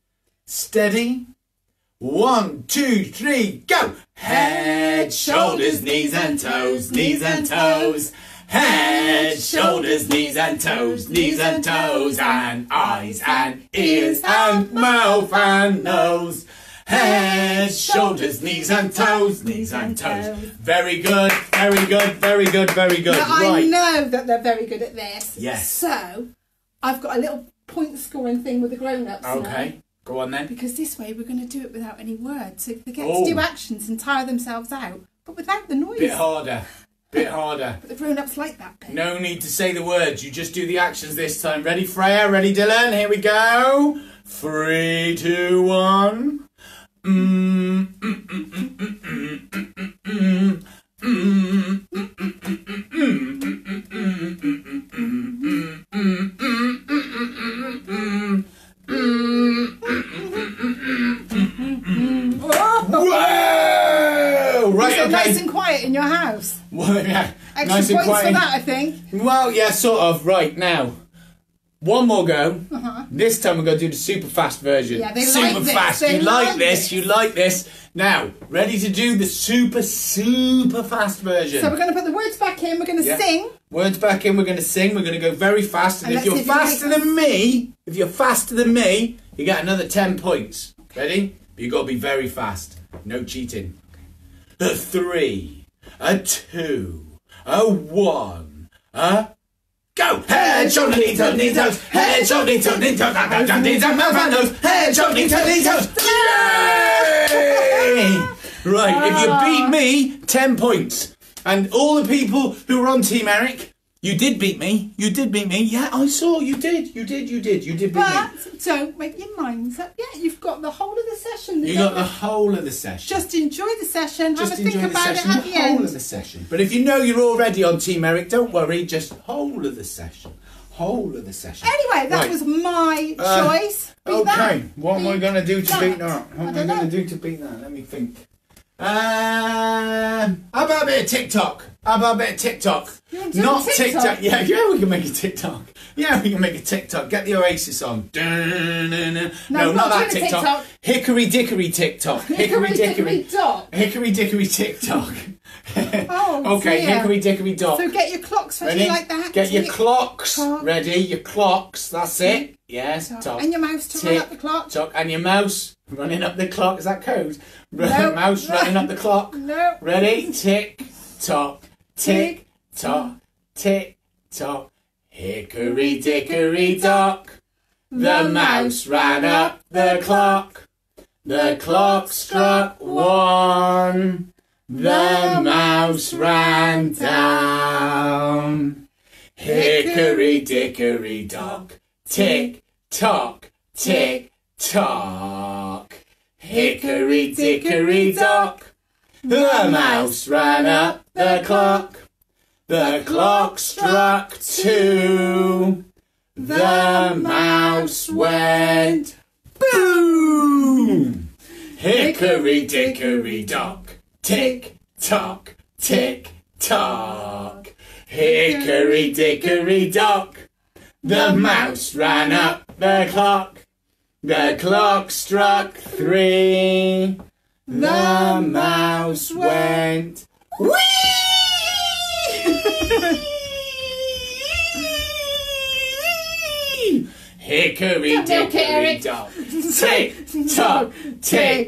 A: Steady. One, two, three, go! Head, shoulders, knees and toes, knees and toes. Head, shoulders, knees and toes, knees and toes. And eyes and ears and mouth and nose. Head, shoulders, knees and toes, knees and toes. Very good, very good, very good, very good.
B: Now, I
A: Right.
B: know that they're very good at this.
A: Yes.
B: So, I've got a little point scoring thing with the grown-ups now.
A: Okay, go on then.
B: Because this way we're going to do it without any words. So they get
A: Oh.
B: to do actions and tire themselves out, but without the noise.
A: Bit harder, bit harder.
B: But the grown-ups like that bit.
A: No need to say the words, you just do the actions this time. Ready, Freya? Ready, Dylan? Here we go. Three, two, one. Mm, mm, mm, mm, mm, mm, mm, mm, mm, mm, mm, mm, mm. Whoa! Right,
B: So
A: okay.
B: nice and quiet in your house.
A: Well, yeah,
B: Extra
A: nice and
B: points
A: quiet.
B: for that, I think.
A: Well, yeah, sort of. Right, now. One more go.
B: Uh-huh.
A: This time we're going to do the super fast version.
B: Yeah, they
A: super
B: like this,
A: fast.
B: they
A: you like,
B: like
A: this,
B: this.
A: you like this. Now, ready to do the super, super fast version.
B: So we're going to put the words back in. We're going to
A: Yeah.
B: sing.
A: Words back in, we're going to sing. We're going to go very fast. And,
B: And
A: if
B: let's
A: you're
B: see if you can
A: faster
B: make
A: than me, if you're faster than me, you get another ten points. Ready? But you've got to be very fast. No cheating. A three, a two, a one, a... Go! Head, shoulder, knee, toes, knee, toes. Head, shoulder, knee, toes, knee, toes. Down, down, down, knees, and mouth and nose. Head, shoulder, knee, toes, knee, toes. Yay! Right, if you beat me, ten points. And all the people who are on Team Eric, You did beat me. You did beat me. Yeah, I saw. You did. You did. You did. You did beat
B: But
A: me.
B: don't make your minds up yet. You've got the whole of the session.
A: You
B: Don't
A: got the whole of the session.
B: Just enjoy the session.
A: Just
B: have a think
A: enjoy the
B: about
A: session,
B: it at
A: the
B: the
A: whole
B: end.
A: of the session. But if you know you're already on Team Eric, don't worry. Just whole of the session. Whole of the session.
B: Anyway, that
A: Right.
B: was my
A: Uh,
B: choice. Beat
A: Okay,
B: that.
A: what am I
B: Beat
A: going to do to
B: that.
A: beat that? What
B: I
A: am I
B: don't
A: going to
B: know.
A: do to beat that? Let me think. Um, how about a bit of TikTok? How about a bit of TikTok?
B: You want to do
A: Not
B: a TikTok?
A: Yeah, yeah, we can make a TikTok. Yeah, we can make a TikTok. Get the Oasis on. No,
B: No,
A: not
B: not
A: that
B: doing a
A: TikTok.
B: TikTok.
A: Hickory dickory TikTok.
B: Hickory dickory dock.
A: Hickory dickory TikTok.
B: Oh,
A: okay,
B: dear.
A: hickory dickory dock.
B: So get your clocks ready
A: Ready?
B: like that.
A: Get your
B: Tick,
A: clocks
B: tock,
A: ready. Your clocks. That's it. Yes.
B: tock.
A: Tock.
B: And your mouse to
A: Tick,
B: run up the clock.
A: tock. And your mouse running up the clock. Is that code?
B: No.
A: Mouse running up the clock.
B: No.
A: Ready? Tick tock. Tick tock. Tick tock. Hickory dickory dock. The mouse ran up the clock. The clock struck one. The mouse ran down. Hickory dickory dock. Tick tock. Tick tock. Hickory dickory dock. The mouse ran up the clock. The clock struck two. The mouse went boom. Hickory dickory dock. Tick tock. Tick tock. Hickory dickory dock. The mouse ran up the clock. The clock struck three. The mouse went whee! Hickory
B: Don't milk it,
A: dickory
B: Eric.
A: dock. Tick tock, tick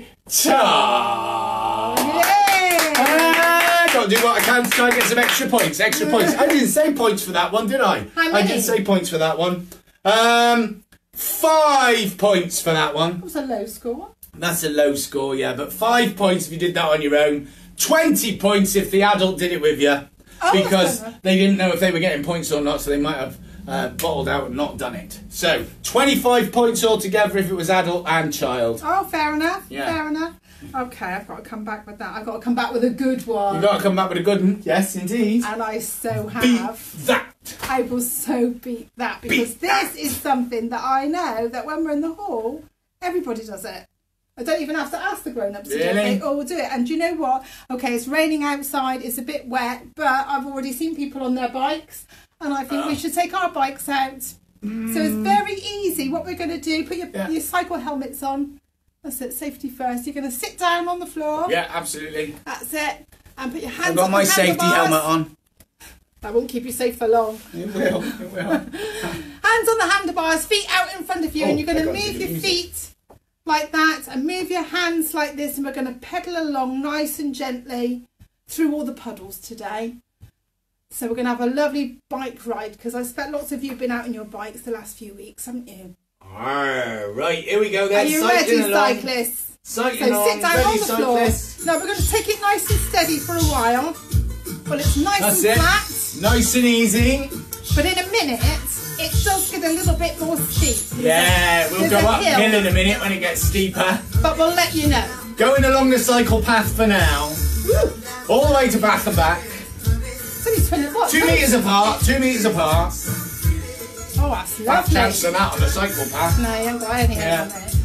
A: tock.
B: Yay!
A: Ah, gotta do what I can to try and get some extra points. Extra points. I didn't say points for that one, did I?
B: How
A: I
B: many?
A: didn't say points for that one. Um, five points for that one.
B: That was a low score.
A: That's a low score, yeah, but five points if you did that on your own. Twenty points if the adult did it with you,
B: Oh,
A: because
B: that's
A: they didn't know if they were getting points or not, so they might have uh, bottled out and not done it. So twenty-five points altogether if it was adult and child.
B: Oh, fair enough.
A: Yeah.
B: Fair enough. Okay, I've got to come back with that. I've got to come back with a good one.
A: You've got to come back with a good one. Yes, indeed.
B: And I so
A: Beat
B: have.
A: that.
B: I will so beat that because
A: Beat
B: this is something that I know that when we're in the hall, everybody does it. I don't even have to ask the grown-ups to do it.
A: Really?
B: They all do it. And do you know what? Okay, it's raining outside. It's a bit wet, but I've already seen people on their bikes, and I think we should take our bikes out. So it's very easy. What we're going to do, put your,
A: Yeah.
B: your cycle helmets on. That's it, safety first. You're going to sit down on the floor.
A: Yeah, absolutely.
B: That's it. And put your hands
A: I've got
B: on
A: my
B: the
A: safety
B: handlebars.
A: helmet on.
B: That won't keep you safe for long.
A: It will, it will.
B: Hands on the handlebars, feet out in front of you,
A: Oh,
B: and you're going
A: I
B: to
A: gotta
B: move
A: do the
B: your
A: music.
B: feet like that and move your hands like this, and we're going to pedal along nice and gently through all the puddles today. So we're going to have a lovely bike ride because I expect lots of you have been out on your bikes the last few weeks, haven't you?
A: Arr, right, here we go
B: Are
A: then.
B: you
A: Cycling
B: ready,
A: along.
B: cyclists?
A: Cycling
B: So
A: along.
B: sit down
A: Ready,
B: on the floor.
A: cyclists?
B: Now we're going to take it nice and steady for a while. Well, it's nice
A: That's
B: and
A: it.
B: flat,
A: Nice and easy.
B: but in a minute it does get a little bit more steep.
A: Yeah, we'll
B: There's
A: go
B: a
A: uphill
B: hill.
A: in a minute when it gets steeper.
B: But we'll let you know.
A: Going along the cycle path for now.
B: Woo!
A: All the way to Bath and back.
B: It's only twenty, what?
A: Two
B: twenty
A: metres apart, two metres apart.
B: Oh, that's
A: Fat
B: lovely.
A: chance than that on the cycle path.
B: No, you haven't got anything
A: Yeah.
B: on it.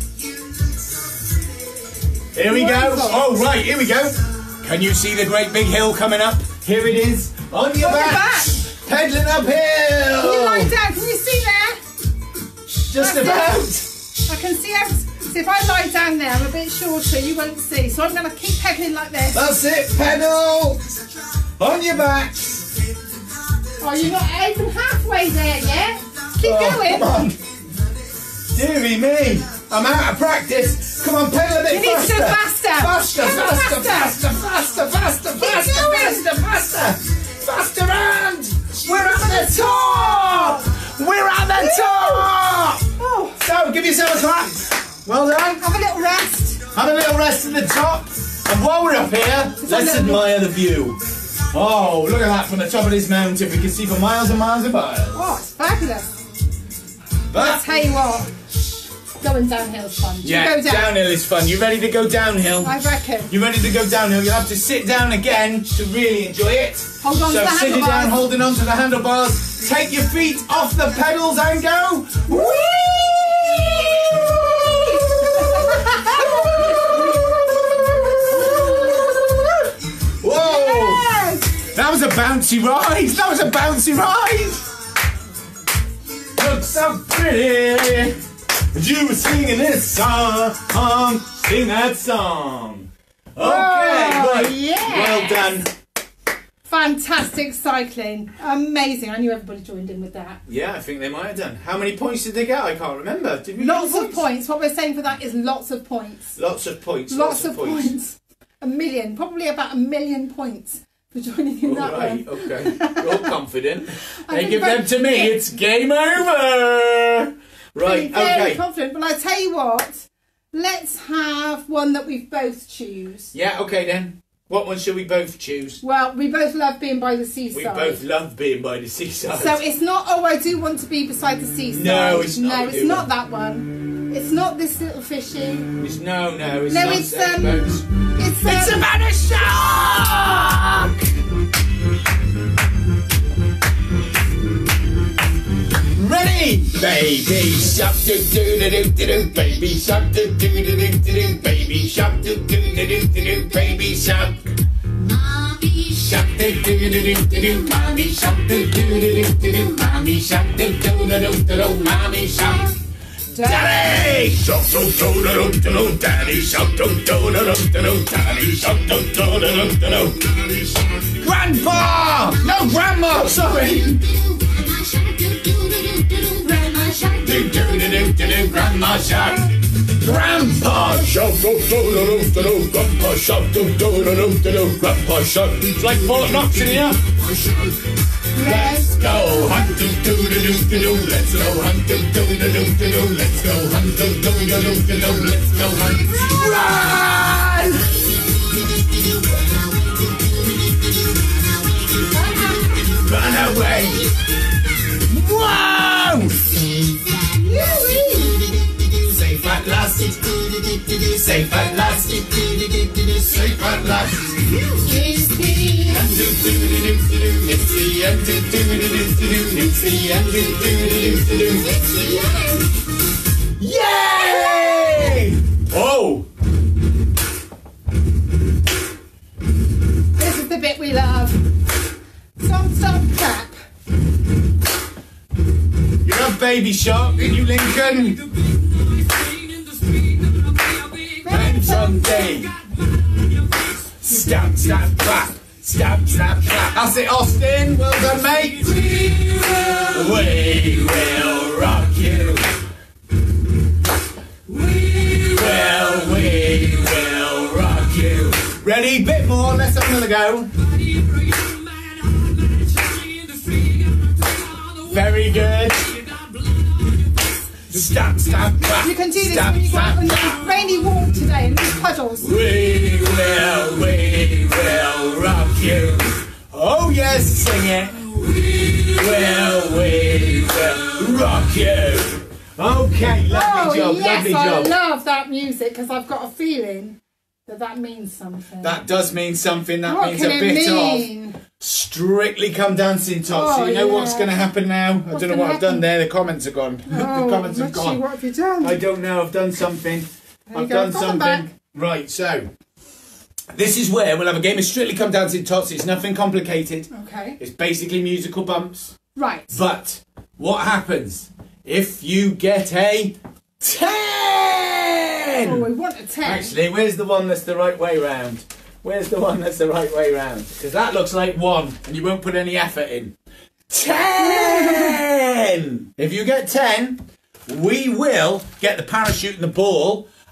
A: Here we go.
B: Wonderful.
A: Oh, right, here we go. Can you see the great big hill coming up? Here it is. On your
B: On your
A: back.
B: back.
A: Pedaling
B: Can you lie
A: uphill.
B: down? Can you see there?
A: Just
B: That's
A: about.
B: I can see how. So if I lie down there, I'm a bit shorter, you won't see. So I'm going to keep pedaling like this.
A: That's it. Pedal. On your back.
B: Oh, you're not even halfway there yet. Keep
A: Oh,
B: going.
A: come on. Deary me. I'm out of practice. Come on, pedal a bit
B: You need to
A: faster.
B: go faster.
A: Faster,
B: Come on,
A: faster,
B: faster.
A: faster, faster, faster,
B: Keep
A: faster,
B: going.
A: faster, faster. Faster and we're at the top. We're at the top.
B: Oh,
A: So, give yourself a clap. Well done.
B: have a little rest.
A: Have a little rest at the top. And while we're up here, let's
B: little-
A: admire the view. Oh, look at that from the top of this mountain. We can see for miles and miles and miles.
B: Oh, it's fabulous. I'll
A: But
B: tell you what, going downhill is fun. Should we
A: yeah,
B: go down?
A: downhill is fun. You ready to go downhill?
B: I reckon.
A: You ready to go downhill? You'll have to sit down again to really enjoy it.
B: Hold on
A: so
B: to the
A: sit you down,
B: handlebars.
A: holding on to the handlebars. Take your feet off the pedals and go. Whoa!
B: Yes!
A: That was a bouncy ride. That was a bouncy ride. Look so pretty. You were singing this song. Sing that song. Okay,
B: Oh,
A: right.
B: yes.
A: Well done.
B: Fantastic cycling. Amazing. I knew everybody joined in with that.
A: Yeah, I think they might have done. How many points did they get? I can't remember. Did we
B: Lots
A: get
B: of points. What we're saying for that is lots of points.
A: Lots of points.
B: Lots, of points. A million. Probably about a million points for joining in
A: All
B: that
A: right,
B: one.
A: okay. You're confident.
B: I
A: They
B: think
A: give
B: very-
A: them to me. It's game over. Right,
B: Feeling very
A: okay.
B: confident. But I tell you what, let's have one that we both choose.
A: Yeah, okay then. What one should we both choose?
B: Well, we both love being by the
A: We
B: seaside.
A: both love being by the seaside.
B: So it's not, oh, I do want to be beside the seaside.
A: No, it's not,
B: No,
A: we
B: it's
A: do
B: not
A: want-
B: that one. It's not this little fishy.
A: It's, no, no, it's
B: No,
A: not
B: it's, um,
A: sailboats.
B: It's,
A: It's
B: um,
A: about a shark! Ready? Baby shark do do do do do do. Baby shark do do do do do do. Baby shark do do do do do do. Baby shark.
C: Mommy
A: Shark do do do do do do. Mommy shark do do do do do do. Mommy shark do do do do do do. Mommy shark. Daddy shark do do do do do. Daddy shark do do do do do. Daddy shark do do do do do. Grandpa! No, grandma. Sorry.
C: Grandma shark
A: Do do do do do do. Grandma shark. Grandpa shark do do do do do do. Grandpa shark do do do do do do. Grandpa shark. It's like Fort Knox in here. Let's go hunt do do do do do do. Let's go hunt do do do do do do. Let's go hunt do do do do do do. Let's go hunt. Run! Run away! Whoa! Safe at last. Safe at last. Safe at last.
C: It's the
A: And do do do do do do. It's the end. Do do do do do do. It's the end. Do do do do do.
C: it's the end.
A: Yay! Oh!
B: this is the bit we love. Stop, stop, clap.
A: You love Baby Shark, didn't you, Lincoln? And someday. Stab, stab, clap. Stab, stab, clap. That's it, Austin. Well done, mate. We will rock you. We will, we will rock you. Ready? Bit more. Let's have another go. Very good. Stab, stab, clap.
B: You can do this
A: Stab,
B: when you go
A: stab,
B: on
A: clap.
B: a rainy walk today in these puddles.
A: We will, we will rock you. Oh yes, sing it. We will, we will rock you. Okay, lovely
B: Oh,
A: job,
B: yes,
A: lovely
B: I
A: job.
B: love that music because I've got a feeling that that means something.
A: That does mean something. That
B: what
A: means
B: can
A: a
B: it
A: bit
B: mean?
A: of Strictly Come Dancing, Tots.
B: Oh,
A: so you know what's
B: yeah.
A: going to happen now? I
B: What's
A: don't know
B: gonna
A: what I've done
B: happen?
A: there. The comments are gone.
B: Oh,
A: the comments have
B: Richie,
A: gone.
B: what have you done?
A: I don't know. I've done something.
B: There you
A: I've
B: go.
A: done
B: Got them
A: something.
B: back.
A: Right, so this is where we'll have a game of Strictly Come Dancing, Tots. It's nothing complicated.
B: Okay.
A: It's basically musical bumps.
B: Right.
A: But what happens if you get a ten?
B: Oh, we want a ten.
A: Actually, where's the one that's the right way round? Where's the one that's the right way round? Because that looks like one, and you won't put any effort in. Ten! If you get ten, we will get the parachute and the ball,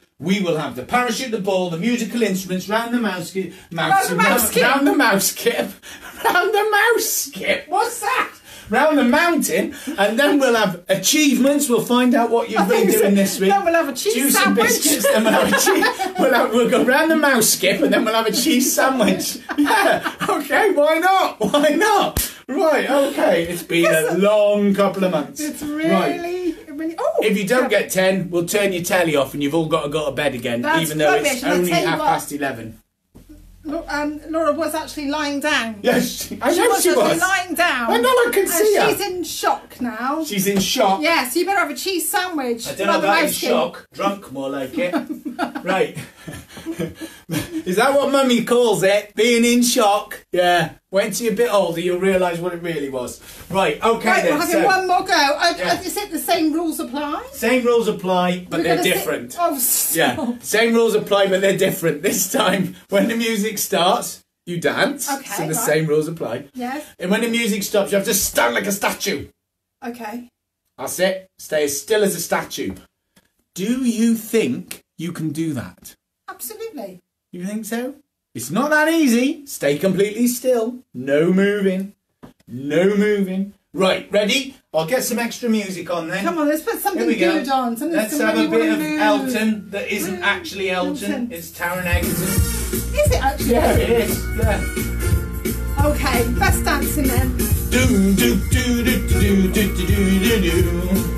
A: we will have the parachute, the ball, the musical instruments, round the mouse skip, mouse,
B: Round the mouse skip.
A: round the mouse skip, round the mouse skip. What's that? Round the mountain, and then we'll have achievements. We'll find out what you've been doing this week.
B: Then we'll have a cheese
A: Juicy
B: sandwich.
A: biscuits. Then we'll have a cheese. We'll, have, we'll go round the mouse skip, and then we'll have a cheese sandwich. Yeah. Okay. Why not? Why not? Right. Okay. It's been a long couple of months.
B: It's really,
A: right.
B: really. Oh,
A: If you don't
B: yeah.
A: get ten, we'll turn your telly off, and you've all got to go to bed again,
B: That's
A: even though
B: rubbish,
A: it's
B: and I
A: only
B: tell you
A: half
B: what-
A: past eleven.
B: Lo- um, Laura was actually lying down.
A: Yes, she, I
B: She
A: know
B: was
A: she
B: actually
A: was.
B: lying down.
A: I know, I can
B: and
A: see her.
B: she's in shock now.
A: She's in shock.
B: Yeah, so you better have a cheese sandwich.
A: I don't know
B: rather
A: about in
B: mouse skin.
A: shock. Drunk, more like it. Right. Is that what Mummy calls it? Being in shock? Yeah. Wait till you're a bit older, you'll realise what it really was. Right, okay
B: Right,
A: then.
B: we're having
A: so,
B: one more go. I,
A: Yeah.
B: I, is it the same rules apply?
A: same rules apply, but
B: We're
A: they're
B: gonna sit-
A: different.
B: Oh, stop.
A: Yeah, same rules apply, but they're different. This time, when the music starts, you dance.
B: Okay,
A: so the
B: right.
A: same rules apply.
B: Yes.
A: And when the music stops, you have to stand like a statue.
B: Okay.
A: That's it. Stay as still as a statue. Do you think you can do that?
B: Absolutely.
A: You think so? It's not that easy. Stay completely still. No moving. No moving. Right, ready? I'll get some extra music on then.
B: Come on, let's put something
A: Here we go.
B: good on. Something
A: Let's
B: something
A: have a
B: you
A: bit
B: wanna
A: of
B: move.
A: Elton that isn't
B: Mm,
A: actually Elton.
B: Elton.
A: It's Taron Egerton.
B: Is it actually?
A: Yeah, it is. Yeah.
B: Okay, best dancing then.
A: Do do do do do do do do do.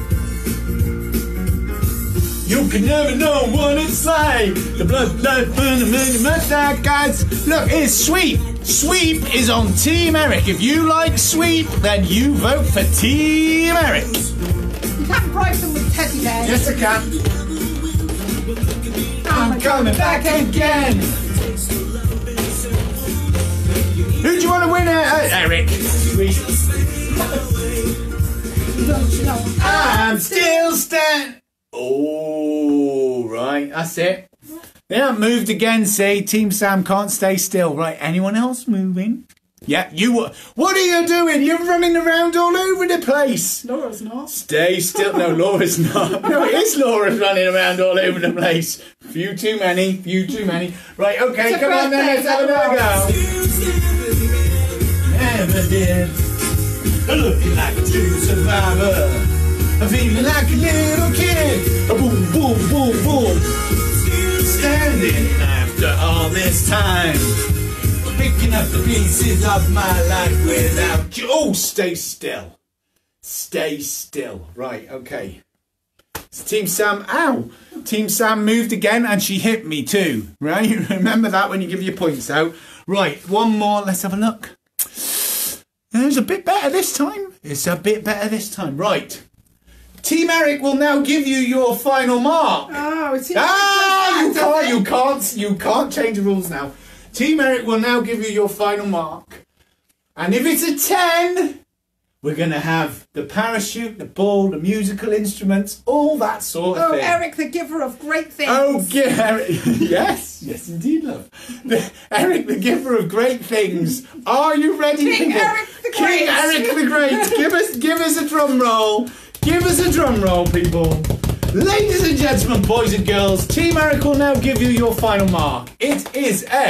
A: You can never know what it's like. The bloodline for the guys. Look, it's Sweep. Sweep is on Team Eric. If you like Sweep, then you vote for Team Eric.
B: You can't bribe them with teddy bears.
A: Yes, I can. I'm coming back again. Who do you want to win it? Uh, Eric. Sweep.
B: Don't you know?
A: I'm still stand. Oh, right, that's it. They haven't moved again, see? Team Sam can't stay still. Right, anyone else moving? Yeah, you were. What are you doing? You're running around all over the place.
B: Laura's not.
A: Stay still. No, Laura's not. No, it is Laura's running around all over the place. Few too many, few too many. Right, okay,
B: It's a
A: come on then, let's
B: birthday,
A: have another go. Never did. Looking like a true survivor. I'm feeling like a little kid. A boom, boom, boom, boom. Standing after all this time. Picking up the pieces of my life without you. Oh, stay still. Stay still. Right, okay. It's Team Sam. Ow! Team Sam moved again and she hit me too. Right? Remember that when you give your points out. Right, one more. Let's have a look. It's a bit better this time. It's a bit better this time. Right. Team Eric will now give you your final mark.
B: Oh, it's
A: Ah, you can't, you can't, you can't change the rules now. Team Eric will now give you your final mark. And if it's a ten, we're going to have the parachute, the ball, the musical instruments, all that sort of
B: Oh,
A: thing.
B: Eric, the giver of great things.
A: Oh, Eric. Yes, yes, indeed, love. The, Eric, the giver of great things. Are you ready,
B: King
A: people?
B: Eric the
A: King
B: Great.
A: Eric the Great. Give us, give us a drum roll. Give us a drum roll, people. Ladies and gentlemen, boys and girls, Team Eric will now give you your final mark. It is a...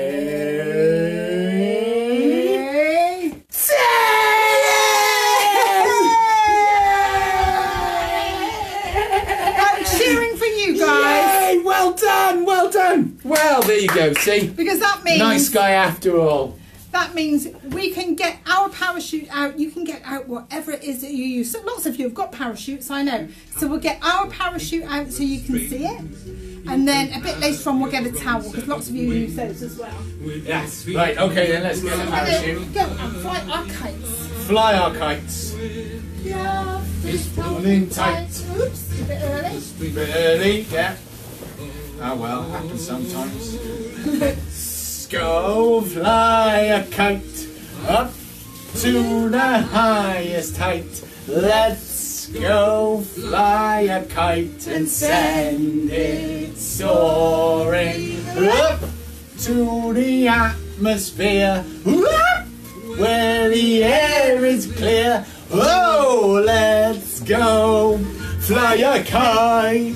B: I'm cheering for you guys.
A: Yay! Well done, well done. Well, there you go, see?
B: Because that means
A: Nice guy after all.
B: that means we can get our parachute out. You can get out whatever it is that you use. So lots of you have got parachutes, I know. So we'll get our parachute out so you can see it. And then a bit later on we'll get a towel because lots of you use those as well.
A: Yes. Right, okay then, let's get the
B: And
A: parachute.
B: then go and fly our kites.
A: Fly our kites.
B: Yeah,
A: It's pulling tight.
B: Oops, a bit early.
A: Bit early, yeah. Oh well, happens sometimes. Let's go fly a kite up to the highest height. Let's go fly a kite and send it soaring up to the atmosphere, up where the air is clear. Oh, let's go fly a kite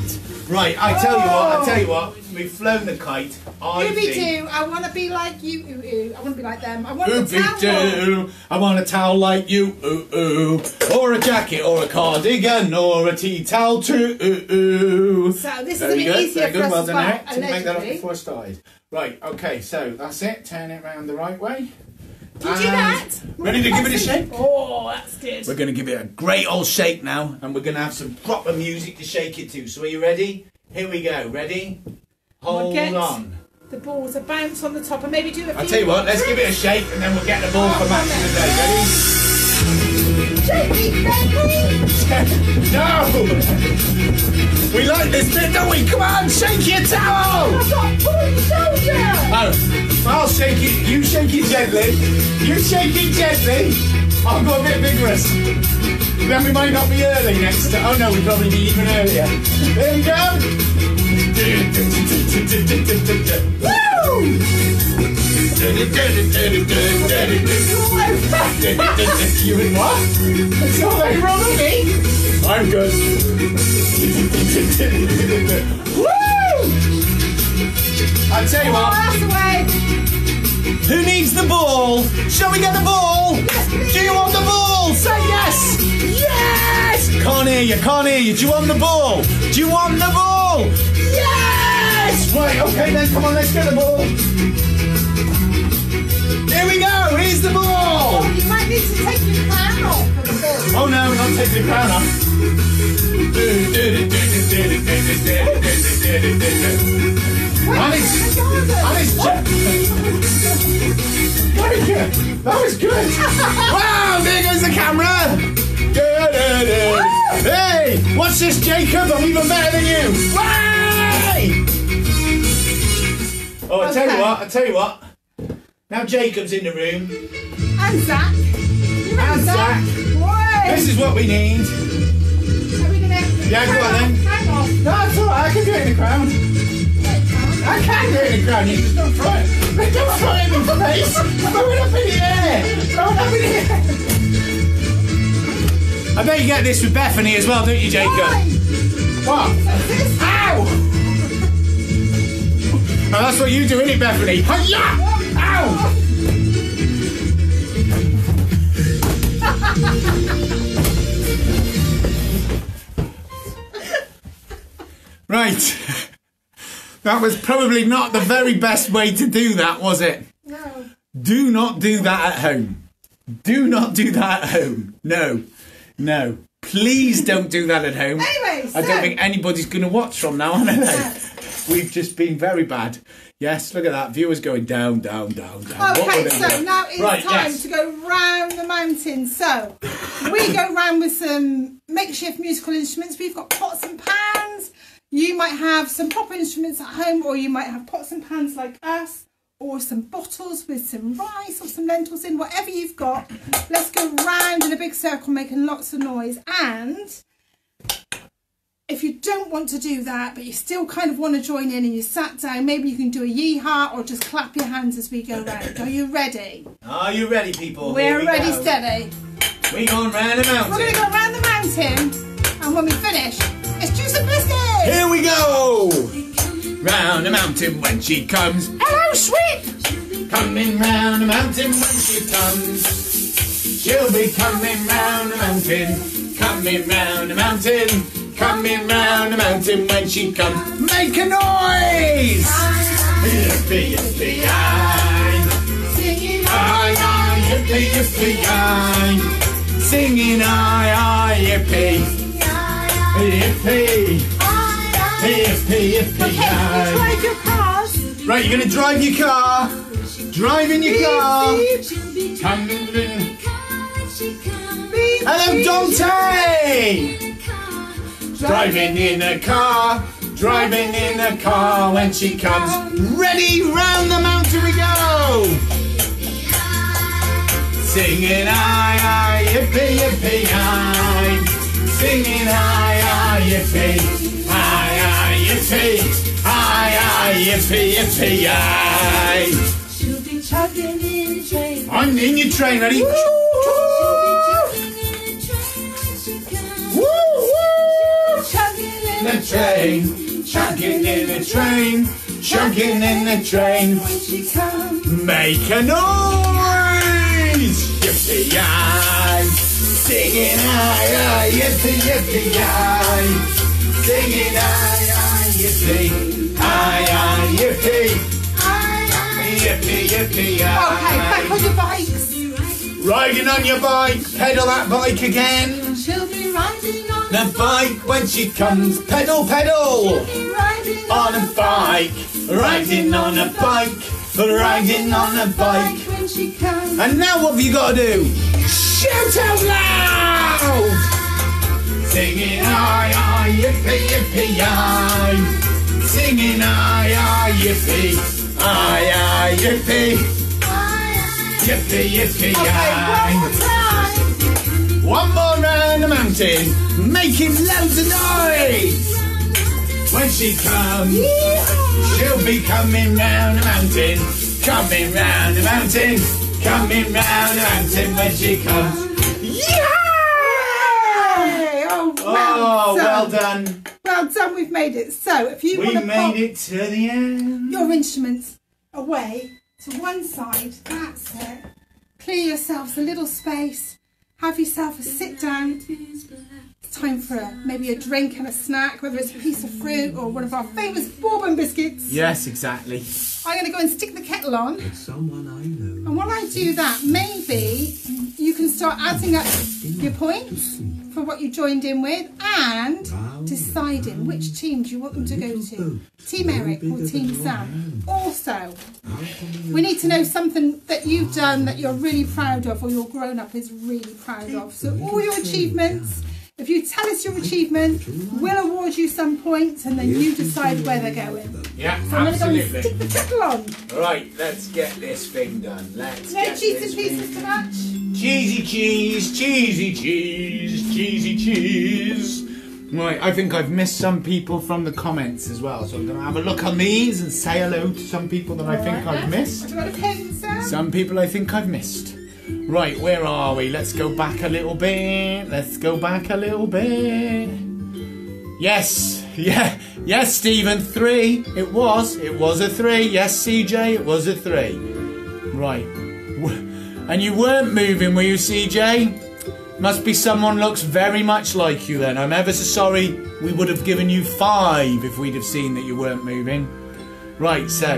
A: Right, I tell you what, I tell you what, we've flown the kite. I
B: Ooby
A: think...
B: doo, I want to be like you, ooh ooh. I want to be like them. I want a
A: Ooby
B: towel.
A: doo, I want a towel like you, ooh ooh. Or a jacket, or a cardigan, or a tea towel too, ooh ooh.
B: So this is
A: Very
B: a bit
A: good,
B: easier
A: very
B: for
A: good,
B: us
A: well
B: as
A: done,
B: well,
A: Eric. Didn't make that up
B: allegedly.
A: before I started. Right, okay, so that's it, turn it round the right way.
B: Can you do
A: And
B: that?
A: Ready to give it a shake?
B: Oh, that's good.
A: We're going to give it a great old shake now, and we're going to have some proper music to shake it to. So are you ready? Here we go. Ready? Hold
B: We'll get
A: on.
B: the balls a bounce on the top and maybe do a few.
A: I'll tell you what, let's give it a shake, and then we'll get the ball for match of the day. Ready?
B: Shake it, baby.
A: No! We like this bit, don't we? Come on, shake your towel!
B: I've got full shoulder.
A: Oh, I'll shake it. You shake it gently. You shake it gently. I'll go a bit vigorous. Then we might not be early next time. Oh no, we'll probably be even earlier. There we go. Woo! You in what? It's not very wrong with me. I'm good. Woo! I'll tell you
B: Oh,
A: what.
B: that's the way.
A: Who needs the ball? Shall we get the ball? Do you want the ball? Say yes! Yes! Can't hear you, can't hear you. Do you want the ball? Do you want the ball? Yes! Right, okay then, come on, let's get the ball. Here we go, here's the ball!
B: Oh, you might need to take your crown off for the ball.
A: Oh no, not take the crown off. And it's, and it's very good. That was good. Wow, there goes the camera. Hey, what's this, Jacob? I'm even better than you. Way! Oh, I tell
B: Okay.
A: you what, I tell you what. Now Jacob's in the room.
B: And Zach. You ready,
A: And Zach.
B: Boy.
A: This is what we need.
B: Are we gonna...
A: Yeah, go on then.
B: Hang on.
A: No, it's alright, I can do it in the crown. I can do it in the ground, you just don't throw it. Don't throw it in the face. Throw it up in the air. Throw it up in the air. I bet you get this with Bethany as well, don't you, Jacob?
B: Why?
A: What? Ow! Oh, that's what you do, isn't it, Bethany? Hi-ya! Ow! Right. That was probably not the very best way to do that, was it?
B: No.
A: Do not do that at home. Do not do that at home. No. No. Please don't do that at home.
B: Anyway,
A: I
B: so-
A: don't think anybody's going to watch from now on, are they?
B: No.
A: We've just been very bad. Yes, look at that. Viewers going down, down, down, down. What
B: Okay,
A: were they
B: so
A: doing?
B: now it's
A: Right,
B: time
A: yes.
B: to go round the mountain. So we go round with some makeshift musical instruments. We've got pots and pans. You might have some proper instruments at home, or you might have pots and pans like us, or some bottles with some rice or some lentils in, whatever you've got. Let's go round in a big circle making lots of noise. And if you don't want to do that, but you still kind of want to join in and you sat down, maybe you can do a yee-haw or just clap your hands as we go round. Are you ready?
A: Are you ready, people?
B: We're
A: Here we
B: ready,
A: go.
B: steady.
A: We're going round the mountain.
B: We're going to go round the mountain, and when we finish, it's Juice and Biscuits!
A: Here we go! Round the mountain when she comes.
B: Hello, sweet!
A: Coming round the mountain when she comes. She'll be coming round the mountain. Coming round the mountain. Coming round the mountain when she comes. Make a noise! Yippee, yippee, yay!
B: Singing
A: Aye, aye, yippee, yippee, yay! Singing aye, aye, yippee. Yippee! Yippee, yippee,
B: Okay,
A: yay!
B: drive your cars.
A: Right, you're going to drive your car. Drive in your car.
B: Beep,
A: Coming in.
B: beep,
A: Hello,
B: beep.
A: Dante! Driving in a car. Driving in a car when she comes. Ready, round the mountain we go! Singing aye, aye, yippee, yippee, aye. Singing aye, aye, yippee. Aye, aye, yippee. Aye, aye, yippee, yippee, aye.
B: She'll be chugging in a train.
A: I'm in your train, ready? Woo, woo.
B: Chugging in
A: The train, chunking in the train, chunking in the train.
B: When she comes,
A: Make a noise! Yippee-yi! Singing aye aye, yippee yippee aye. Singing aye aye, yippee, aye aye, yippee,
B: aye, aye.
A: yippee yippee aye.
B: Okay, back on your bikes.
A: Riding on your bike, pedal that bike again.
B: She'll be riding on
A: The bike when she comes, pedal pedal.
B: be riding
A: On a bike, riding on a bike, riding on a bike.
B: when she comes.
A: And now what have you got to do? Shout out loud! Singing aye aye yippee yippee aye. Singing aye aye yippee, aye aye yippee, yippee yippee
B: Okay, one
A: aye.
B: more time.
A: One more round the mountain, making loads of noise. When she comes, she'll be coming round the mountain, coming round the mountain, coming round the mountain when she comes. Yeah!
B: Hey, oh, well
A: Oh,
B: done.
A: well done.
B: Well done, we've made it. So, if you
A: We
B: want to pop
A: made it to the end.
B: your instruments away to one side, that's it. Clear yourselves a little space. Have yourself a sit down. It's time for a, maybe a drink and a snack, whether it's a piece of fruit or one of our famous bourbon biscuits.
A: Yes, exactly.
B: I'm going to go and stick the kettle on.
C: Someone I know.
B: And while I do that, maybe you can start adding up your points for what you joined in with and deciding which teams you want them to go to. Team Eric or Team Sam. Also, we need to know something that you've done that you're really proud of or your grown-up is really proud of. So all your achievements, if you tell us your achievement, we'll award you some points and then you decide where they're going.
A: Yeah,
B: So I'm going to go and
A: absolutely.
B: stick the kettle on.
A: Right, let's get this thing done. Let's
B: No
A: get
B: cheese
A: this
B: and pieces
A: thing.
B: to match.
A: Cheesy cheese, cheesy cheese, cheesy cheese. Right, I think I've missed some people from the comments as well, so I'm going to have a look on these and say hello to some people that I think
B: Alright
A: I've
B: then.
A: missed.
B: Have you got a pen, Sam?
A: Some people I think I've missed. Right, where are we? Let's go back a little bit. Let's go back a little bit. Yes, yeah, yes, Stephen, three. It was, it was a three. Yes, C J, it was a three. Right. And you weren't moving, were you, C J? Must be someone looks very much like you then. I'm ever so sorry. We would have given you five if we'd have seen that you weren't moving. Right, so.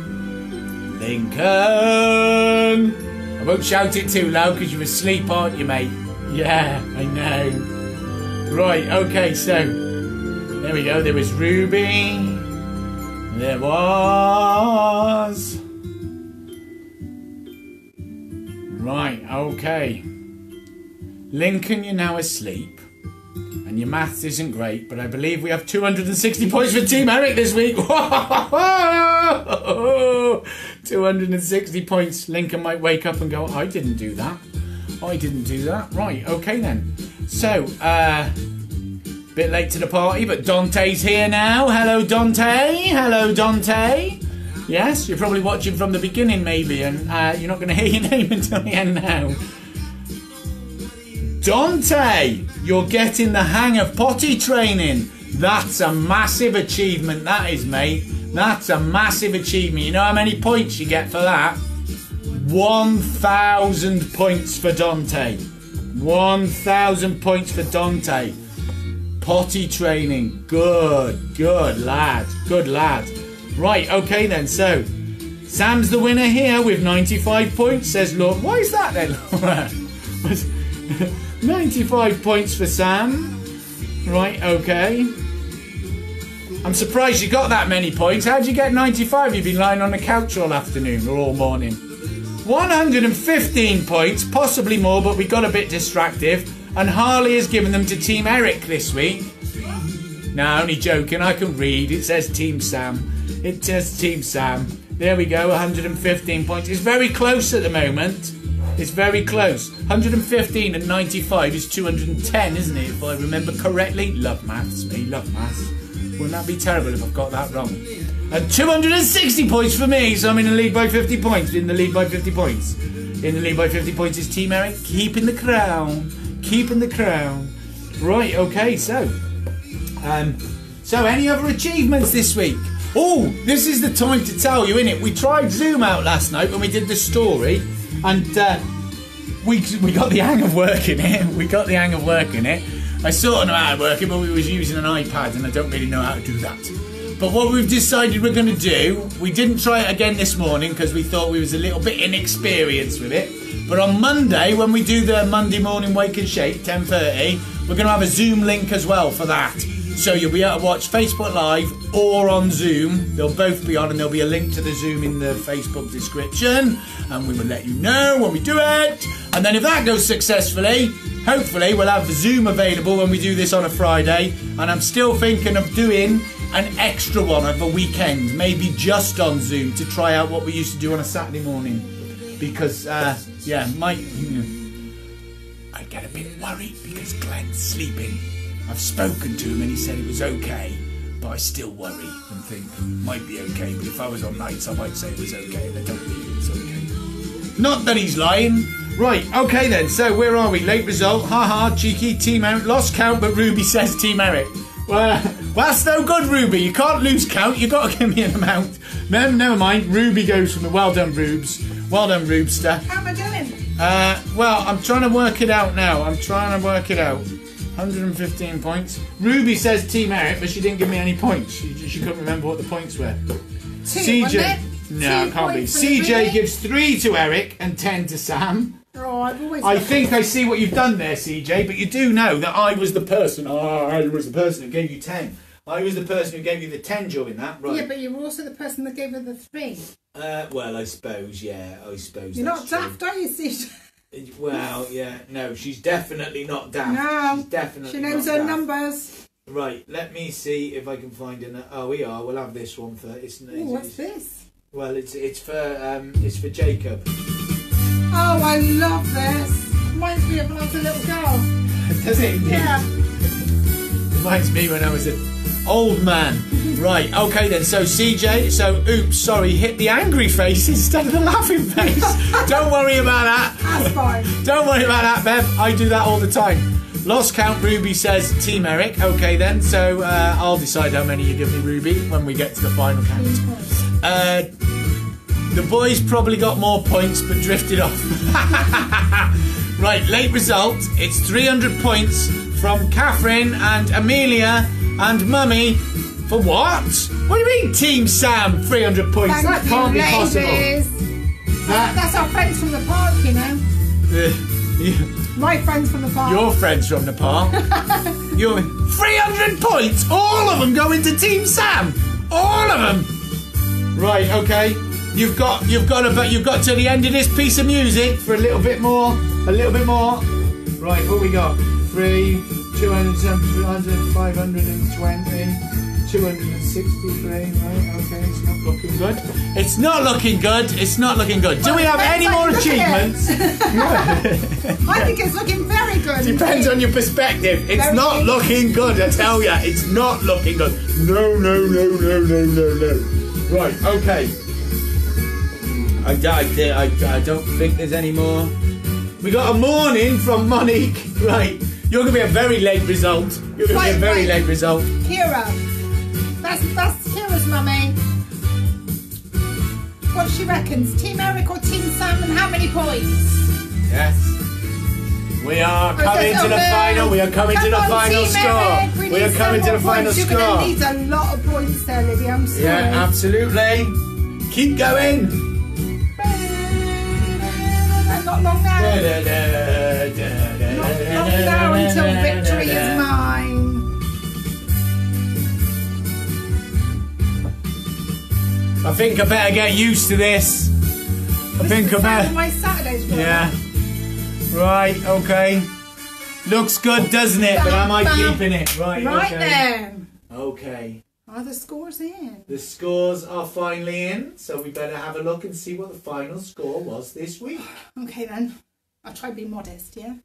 A: Lincoln. I won't shout it too loud because you're asleep, aren't you, mate? Yeah, I know. Right, okay, so. There we go. There was Ruby. There was. Right, okay. Lincoln, you're now asleep. And your maths isn't great, but I believe we have two hundred sixty points for Team Eric this week. two hundred sixty points. Lincoln might wake up and go, I didn't do that. I didn't do that. Right, okay then. So, uh, bit late to the party, but Dante's here now. Hello, Dante. Hello, Dante. Yes, you're probably watching from the beginning, maybe, and uh, you're not going to hear your name until the end now. Dante, you're getting the hang of potty training. That's a massive achievement, that is, mate. That's a massive achievement. You know how many points you get for that? one thousand points for Dante. one thousand points for Dante. Potty training. Good, good lad. Good lad. Right, okay then, so Sam's the winner here with ninety-five points, says Laura. Why is that then, Laura? ninety-five points for Sam. Right, okay. I'm surprised you got that many points. How'd you get ninety-five? You've been lying on the couch all afternoon or all morning. one hundred fifteen points, possibly more, but we got a bit distracted. And Harley has given them to Team Eric this week. No, only joking. I can read. It says Team Sam. It says Team Sam. There we go, one hundred fifteen points. It's very close at the moment. It's very close. one hundred fifteen and ninety-five is two hundred ten, isn't it? If I remember correctly. Love maths, me. Love maths. Wouldn't that be terrible if I've got that wrong? And two hundred sixty points for me, so I'm in the lead by fifty points. In the lead by fifty points. In the lead by fifty points is Team Eric. Keeping the crown. Keeping the crown. Right, okay, so. Um, So, any other achievements this week? Oh, this is the time to tell you, innit? We tried Zoom out last night when we did the story, and uh, we we got the hang of working it. We got the hang of working it. I sort of know how to work it, but we was using an iPad, and I don't really know how to do that. But what we've decided we're going to do, we didn't try it again this morning because we thought we was a little bit inexperienced with it. But on Monday, when we do the Monday morning Wake and Shake, ten thirty, we're going to have a Zoom link as well for that. So you'll be able to watch Facebook Live or on Zoom. They'll both be on, and there'll be a link to the Zoom in the Facebook description. And we will let you know when we do it. And then if that goes successfully, hopefully we'll have Zoom available when we do this on a Friday. And I'm still thinking of doing an extra one of a weekend, maybe just on Zoom, to try out what we used to do on a Saturday morning. Because, uh, yeah, my, you know, I get a bit worried because Glenn's sleeping. I've spoken to him and he said it was okay, but I still worry and think it might be okay. But if I was on nights, I might say it was okay, and I don't think it's okay. Not that he's lying. Right, okay then, so where are we? Late result, haha, cheeky, team out, lost count, but Ruby says Team Eric. Well, well, that's no good, Ruby. You can't lose count, you've got to give me an amount. No, never mind, Ruby goes from the well done, Rubes. Well done, Rubester.
B: How am I doing?
A: Uh, well, I'm trying to work it out now. I'm trying to work it out. one hundred fifteen points. Ruby says Team Eric, but she didn't give me any points. She, she couldn't remember what the points were.
B: Two,
A: C J,
B: wasn't it?
A: no,
B: Two
A: it can't be.
B: points for
A: C J
B: Ruby.
A: gives three to Eric and ten to Sam.
B: Oh, I've always
A: I
B: got
A: think I see what you've done there, C J, but you do know that I was the person. Oh, I was the person who gave you ten. I was the person who gave you the ten during that, right?
B: Yeah, but you were also the person that gave her the three.
A: Uh, well, I suppose, yeah, I suppose.
B: You're
A: that's
B: not
A: true.
B: daft, are you, C J?
A: Well, yeah, no, she's definitely not daft.
B: No,
A: she's definitely
B: she knows
A: not
B: her
A: daft.
B: numbers.
A: Right, let me see if I can find an. Oh, we are. We'll have this one for. It's.
B: Ooh,
A: it's
B: what's this?
A: Well, it's it's for um it's for Jacob.
B: Oh, I love this. Reminds me of when I was a little girl.
A: Does it?
B: Yeah.
A: Reminds me when I was an old man. Right, okay then. So C J, so oops, sorry, hit the angry face instead of the laughing face. Don't worry about that.
B: That's fine.
A: Don't worry about that, Bev. I do that all the time. Lost count, Ruby says Team Eric. Okay then, so uh, I'll decide how many you give me, Ruby, when we get to the final count. Uh, the boys probably got more points but drifted off. Right, late result. It's three hundred points from Catherine and Amelia and Mummy. For what? What do you mean, Team Sam? three hundred points?
B: Thank
A: that
B: you,
A: can't be possible.
B: ladies.
A: That,
B: That's our friends from the park, you know.
A: uh, you,
B: My friends from the park.
A: your friends from the park. You're three hundred points. All of them go into Team Sam. All of them. Right. Okay. You've got. You've got about. You've got to the end of this piece of music for a little bit more. A little bit more. Right. What we got? Three. Two hundred. Three hundred. Five hundred and twenty. two hundred sixty-three, right, okay, it's not looking good. It's not looking good, it's not looking good. Do we have any more achievements?
B: I think it's looking very good.
A: Depends on your perspective. It's
B: Very
A: not
B: good.
A: looking good, I tell ya. It's not looking good. No, no, no, no, no, no, no. Right, okay. I, I, I, I don't think there's any more. We got a morning from Monique. Right, you're going to be a very late result. You're going to be a
B: Wait,
A: very
B: wait.
A: late result.
B: Kira. That's, that's Kira's mummy. What she reckons? Team Eric or Team Sam, and how many points?
A: Yes. We are
B: Oh, it
A: coming
B: says,
A: to the
B: oh, no.
A: final. We are coming
B: Come
A: to the
B: on,
A: final
B: Team
A: score.
B: Eric. We,
A: We
B: need
A: are coming to
B: some
A: the
B: more
A: final
B: points.
A: score.
B: You're going to need a lot of points there, Lydia. I'm sorry.
A: Yeah, absolutely. Keep going.
B: Not long now.
A: Da, da, da, da, da,
B: Not long now until victory is mine.
A: I think I better get used to this. I
B: This
A: think
B: is
A: I
B: the sound of
A: better.
B: my Saturdays. Really.
A: Yeah. Right. Okay. Looks good, doesn't it? But am I
B: Bam, bam.
A: keeping it? Right.
B: Right
A: okay.
B: then.
A: Okay.
B: Are the scores in?
A: The scores are finally in, so we better have a look and see what the final score was this week.
B: Okay then. I'll try to be modest, yeah?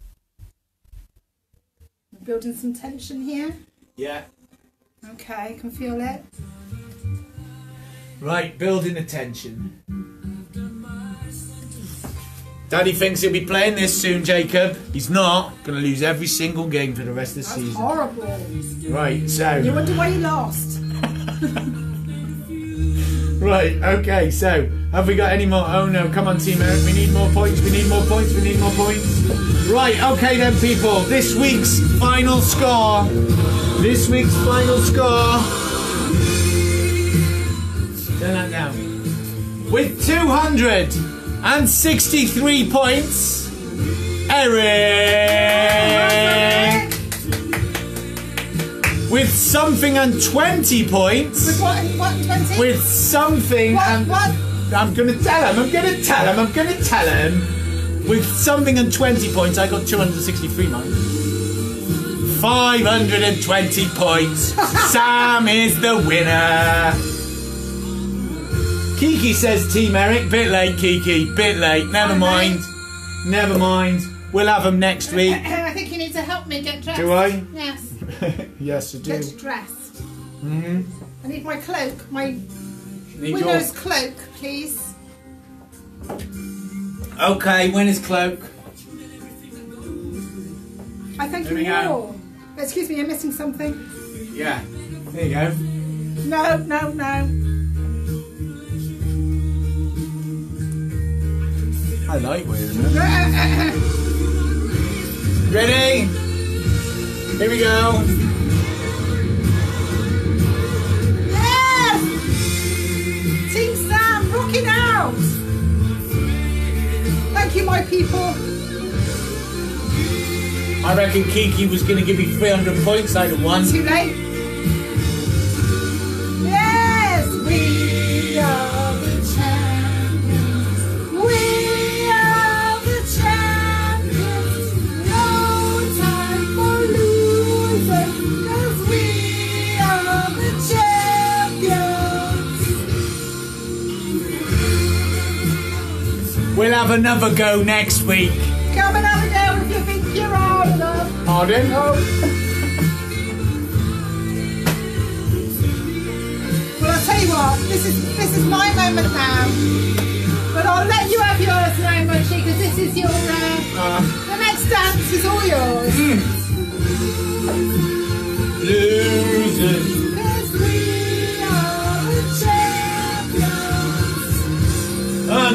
B: I'm building some tension here.
A: Yeah.
B: Okay, can feel it.
A: Right, building the tension. Daddy thinks he'll be playing this soon, Jacob. He's not. Going to lose every single game for the rest of the
B: That's
A: season.
B: horrible.
A: Right, so...
B: You wonder why you lost.
A: Right, okay, so have we got any more? Oh no, come on Team Eric, we need more points, we need more points, we need more points. Right, okay then people, this week's final score. This week's final score. Turn that down. With two hundred sixty-three points, Eric. With something and twenty points.
B: With what, what twenty?
A: With something
B: What,
A: and...
B: what?
A: I'm going to tell him, I'm going to tell him, I'm going to tell him. With something and twenty points, I got two hundred sixty-three mine. five hundred twenty points. Sam is the winner. Kiki says Team Eric. Bit late, Kiki. Bit late. Never mind. Never mind. We'll have them next week.
B: I think you need to help me get dressed.
A: Do I?
B: Yes.
A: Yes, I do.
B: Get dressed.
A: Mm-hmm.
B: I need my cloak, my
A: Need
B: widow's
A: your...
B: cloak, please.
A: Okay, when is cloak?
B: I think
A: There
B: you
A: we go.
B: will. Excuse me, I'm missing something.
A: Yeah. There you go.
B: No, no, no.
A: I like wearing it. Ready? Here we go.
B: Yes! Team Sam, rocking out! Thank you, my people.
A: I reckon Kiki was going to give me three hundred points out of one.
B: Too late. Yes! We are the champions. We are the champions. No time for losing, 'cause we are the champions.
A: We'll have another go next week.
B: Come and have a go if you think you're hard enough.
A: Pardon?
B: Oh. Well, I'll tell you what, this is this is my moment now. But I'll let you have yours now, Munchie, because this is your, uh,
A: Uh,
B: the next dance is all yours.
A: losers.
B: 'Cause we are the champions.
A: And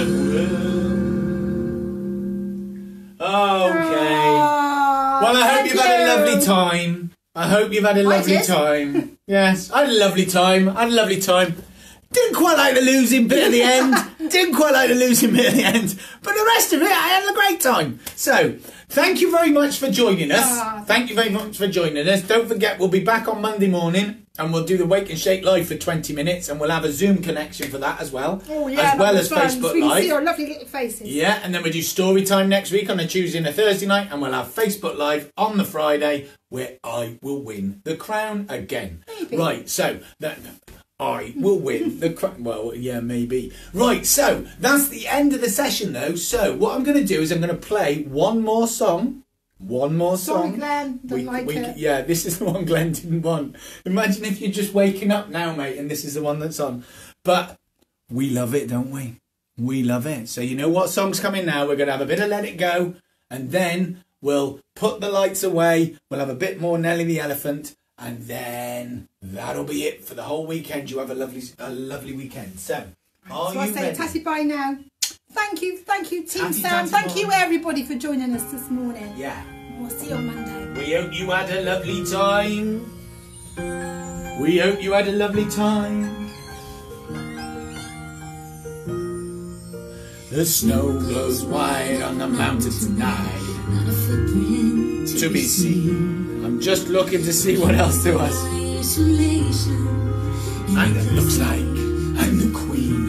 A: okay.
B: Oh,
A: Well, I hope
B: thank
A: you've had a
B: you.
A: lovely time. I hope you've had a lovely
B: did.
A: time. Yes, I had a lovely time. I had a lovely time. Didn't quite like the losing bit at the end. Didn't quite like the losing bit at the end. But the rest of it, I had a great time. So, thank you very much for joining us.
B: Ah.
A: Thank you very much for joining us. Don't forget, we'll be back on Monday morning. And we'll do the Wake and Shake Live for twenty minutes. And we'll have a Zoom connection for that as well.
B: Oh, yeah,
A: as well
B: that'll
A: as
B: be fun,
A: Facebook
B: so we can
A: Live.
B: see your lovely little faces.
A: Yeah, and then we do story time next week on a Tuesday and a Thursday night, and we'll have Facebook Live on the Friday where I will win the crown again.
B: Maybe.
A: Right, so that I will win the crown. Well, yeah, maybe. Right, so that's the end of the session though. So what I'm going to do is I'm going to play one more song. One more
B: Sorry,
A: song.
B: Glenn, don't like it.
A: Yeah, this is the one Glenn didn't want. Imagine if you're just waking up now, mate, and this is the one that's on. But we love it, don't we? We love it. So you know what song's coming now? We're going to have a bit of Let It Go, and then we'll put the lights away. We'll have a bit more Nelly the Elephant, and then that'll be it for the whole weekend. You have a lovely, a lovely weekend. So, are
B: So I
A: you
B: say
A: ready?
B: tatty bye now. Thank you, thank you, Team
A: Tatty,
B: Sam.
A: tatty,
B: Thank
A: bye.
B: you, everybody, for joining us this morning.
A: Yeah.
B: We'll see you on Monday.
A: We hope you had a lovely time. We hope you had a lovely time. The snow glows white on the mountain tonight. To be seen. I'm just looking to see what else there was. And it looks like I'm the queen.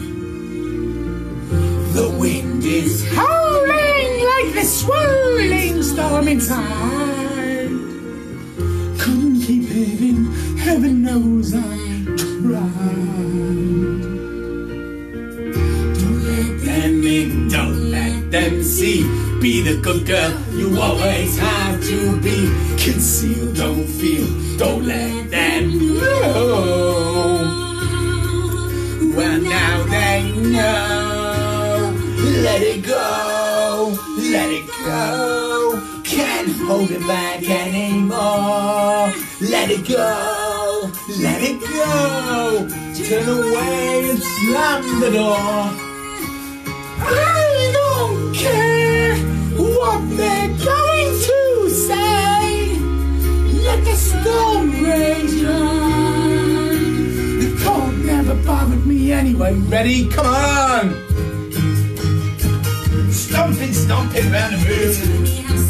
A: The wind is howling like the swirling storm inside. Couldn't keep it in, heaven knows I tried. Don't let them in, don't let them see. Be the good girl you always have to be. Conceal, don't feel, don't let them know. Well, now they know. Let it go. let it go. Can't hold it back anymore. Let it go, let it go. Turn away and slam the door. I don't care what they're going to say. Let the storm rage on. The cold never bothered me anyway. Ready? Come on! Stomping, stomping round the room.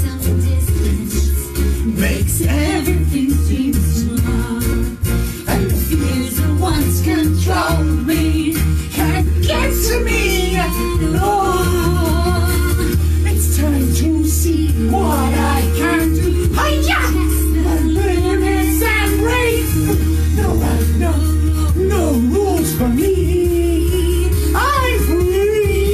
A: Makes everything seem small. And the fears that once controlled me can't get to me anymore. It's time to see what I can do. Hi-ya! My limits and race. No, no, no rules for me. I'm free.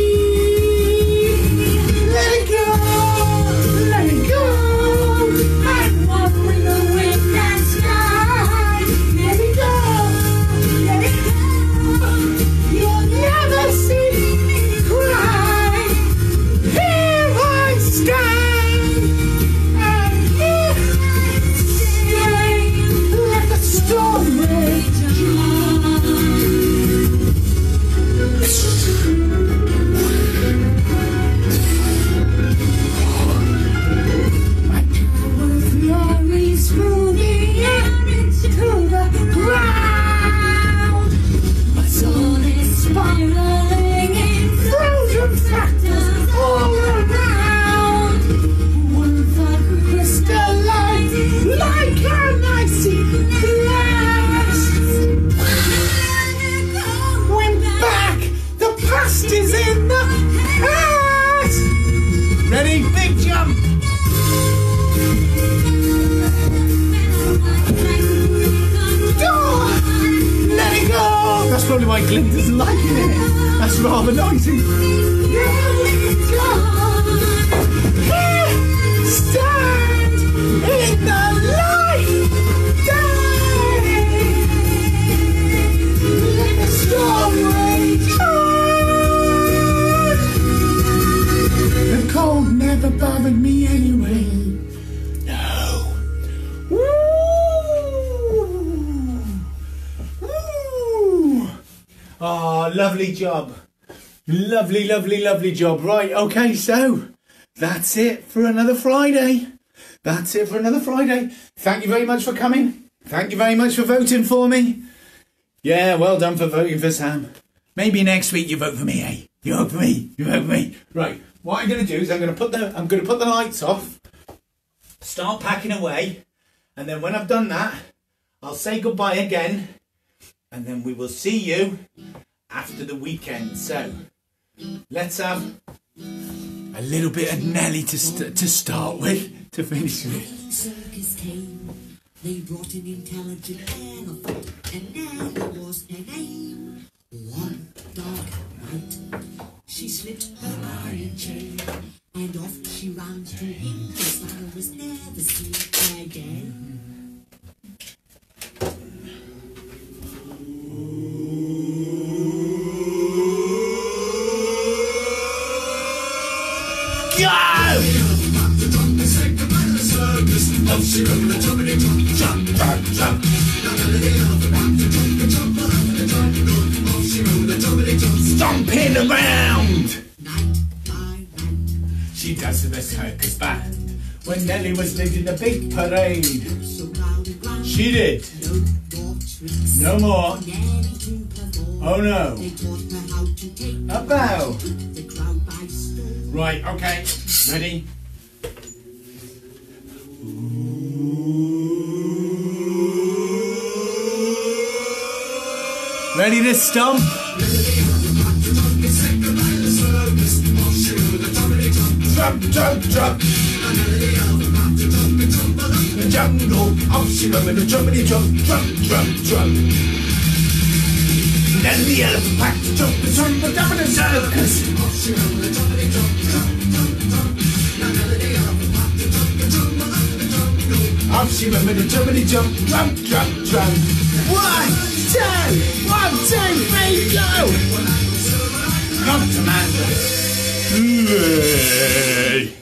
A: Let it go, let it go. I'm one with the wind and sky. Let it go, let it go. You'll never see me cry. Here I stand, and here I stay. Let the storm rage on. My power flurries through the air into the ground. My soul is spiraling in frozen fractals all around. One thought crystallizing like an icy glass. Went back, the past is in the past. Ready? Big jump. Oh, let it go. That's probably why Glint doesn't like it. That's rather noisy. Let it go. Here, stand in the light. Day. Let the storm rage on. The cold never bothered me anyway. No. Woo! Woo! Oh, lovely job. Lovely, lovely, lovely job. Right, okay, so that's it for another Friday. That's it for another Friday. Thank you very much for coming. Thank you very much for voting for me. Yeah, well done for voting for Sam. Maybe next week you vote for me, eh? You vote for me. You vote for me. Right. What I'm going to do is I'm going to put the I'm going to put the lights off. Start packing away, and then when I've done that, I'll say goodbye again, and then we will see you after the weekend. So let's have a little bit of Nelly to st to start with, to finish with.
C: Circus came. They brought an intelligent elephant, and Nelly was her name. One dark night, she slipped her iron chain, and off she ran to him. The smile was never seen again.
A: Stomping around. She does the circus band when Nelly was leading a big parade. She did. No more. Oh no. A bow. Right, okay. Ready? Ready to stomp? Jump, jump, jump. The jungle, off she went with the jumpity jump, jump, jump, jump. Then the elephant packed to jump the jump, but down in the circus. Off she went with the jumpity jump, jump, jump, jump. One, two, one, two, three, go! Come to Amanda. Hey.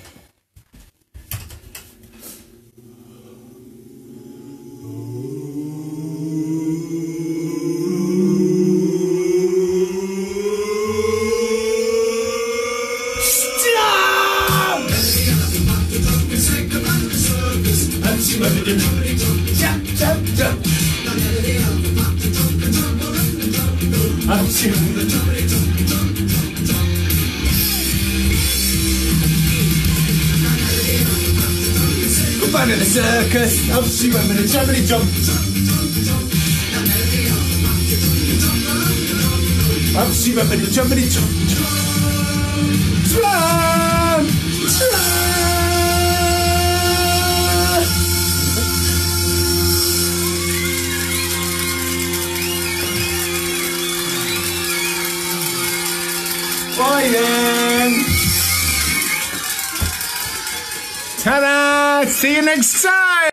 A: Jump, jump, jump. Goodbye to the circus. Up she went with a jumpity jump. Up she went with a jumpity jump. Run! Run! Bye then. Ta-da! See you next time.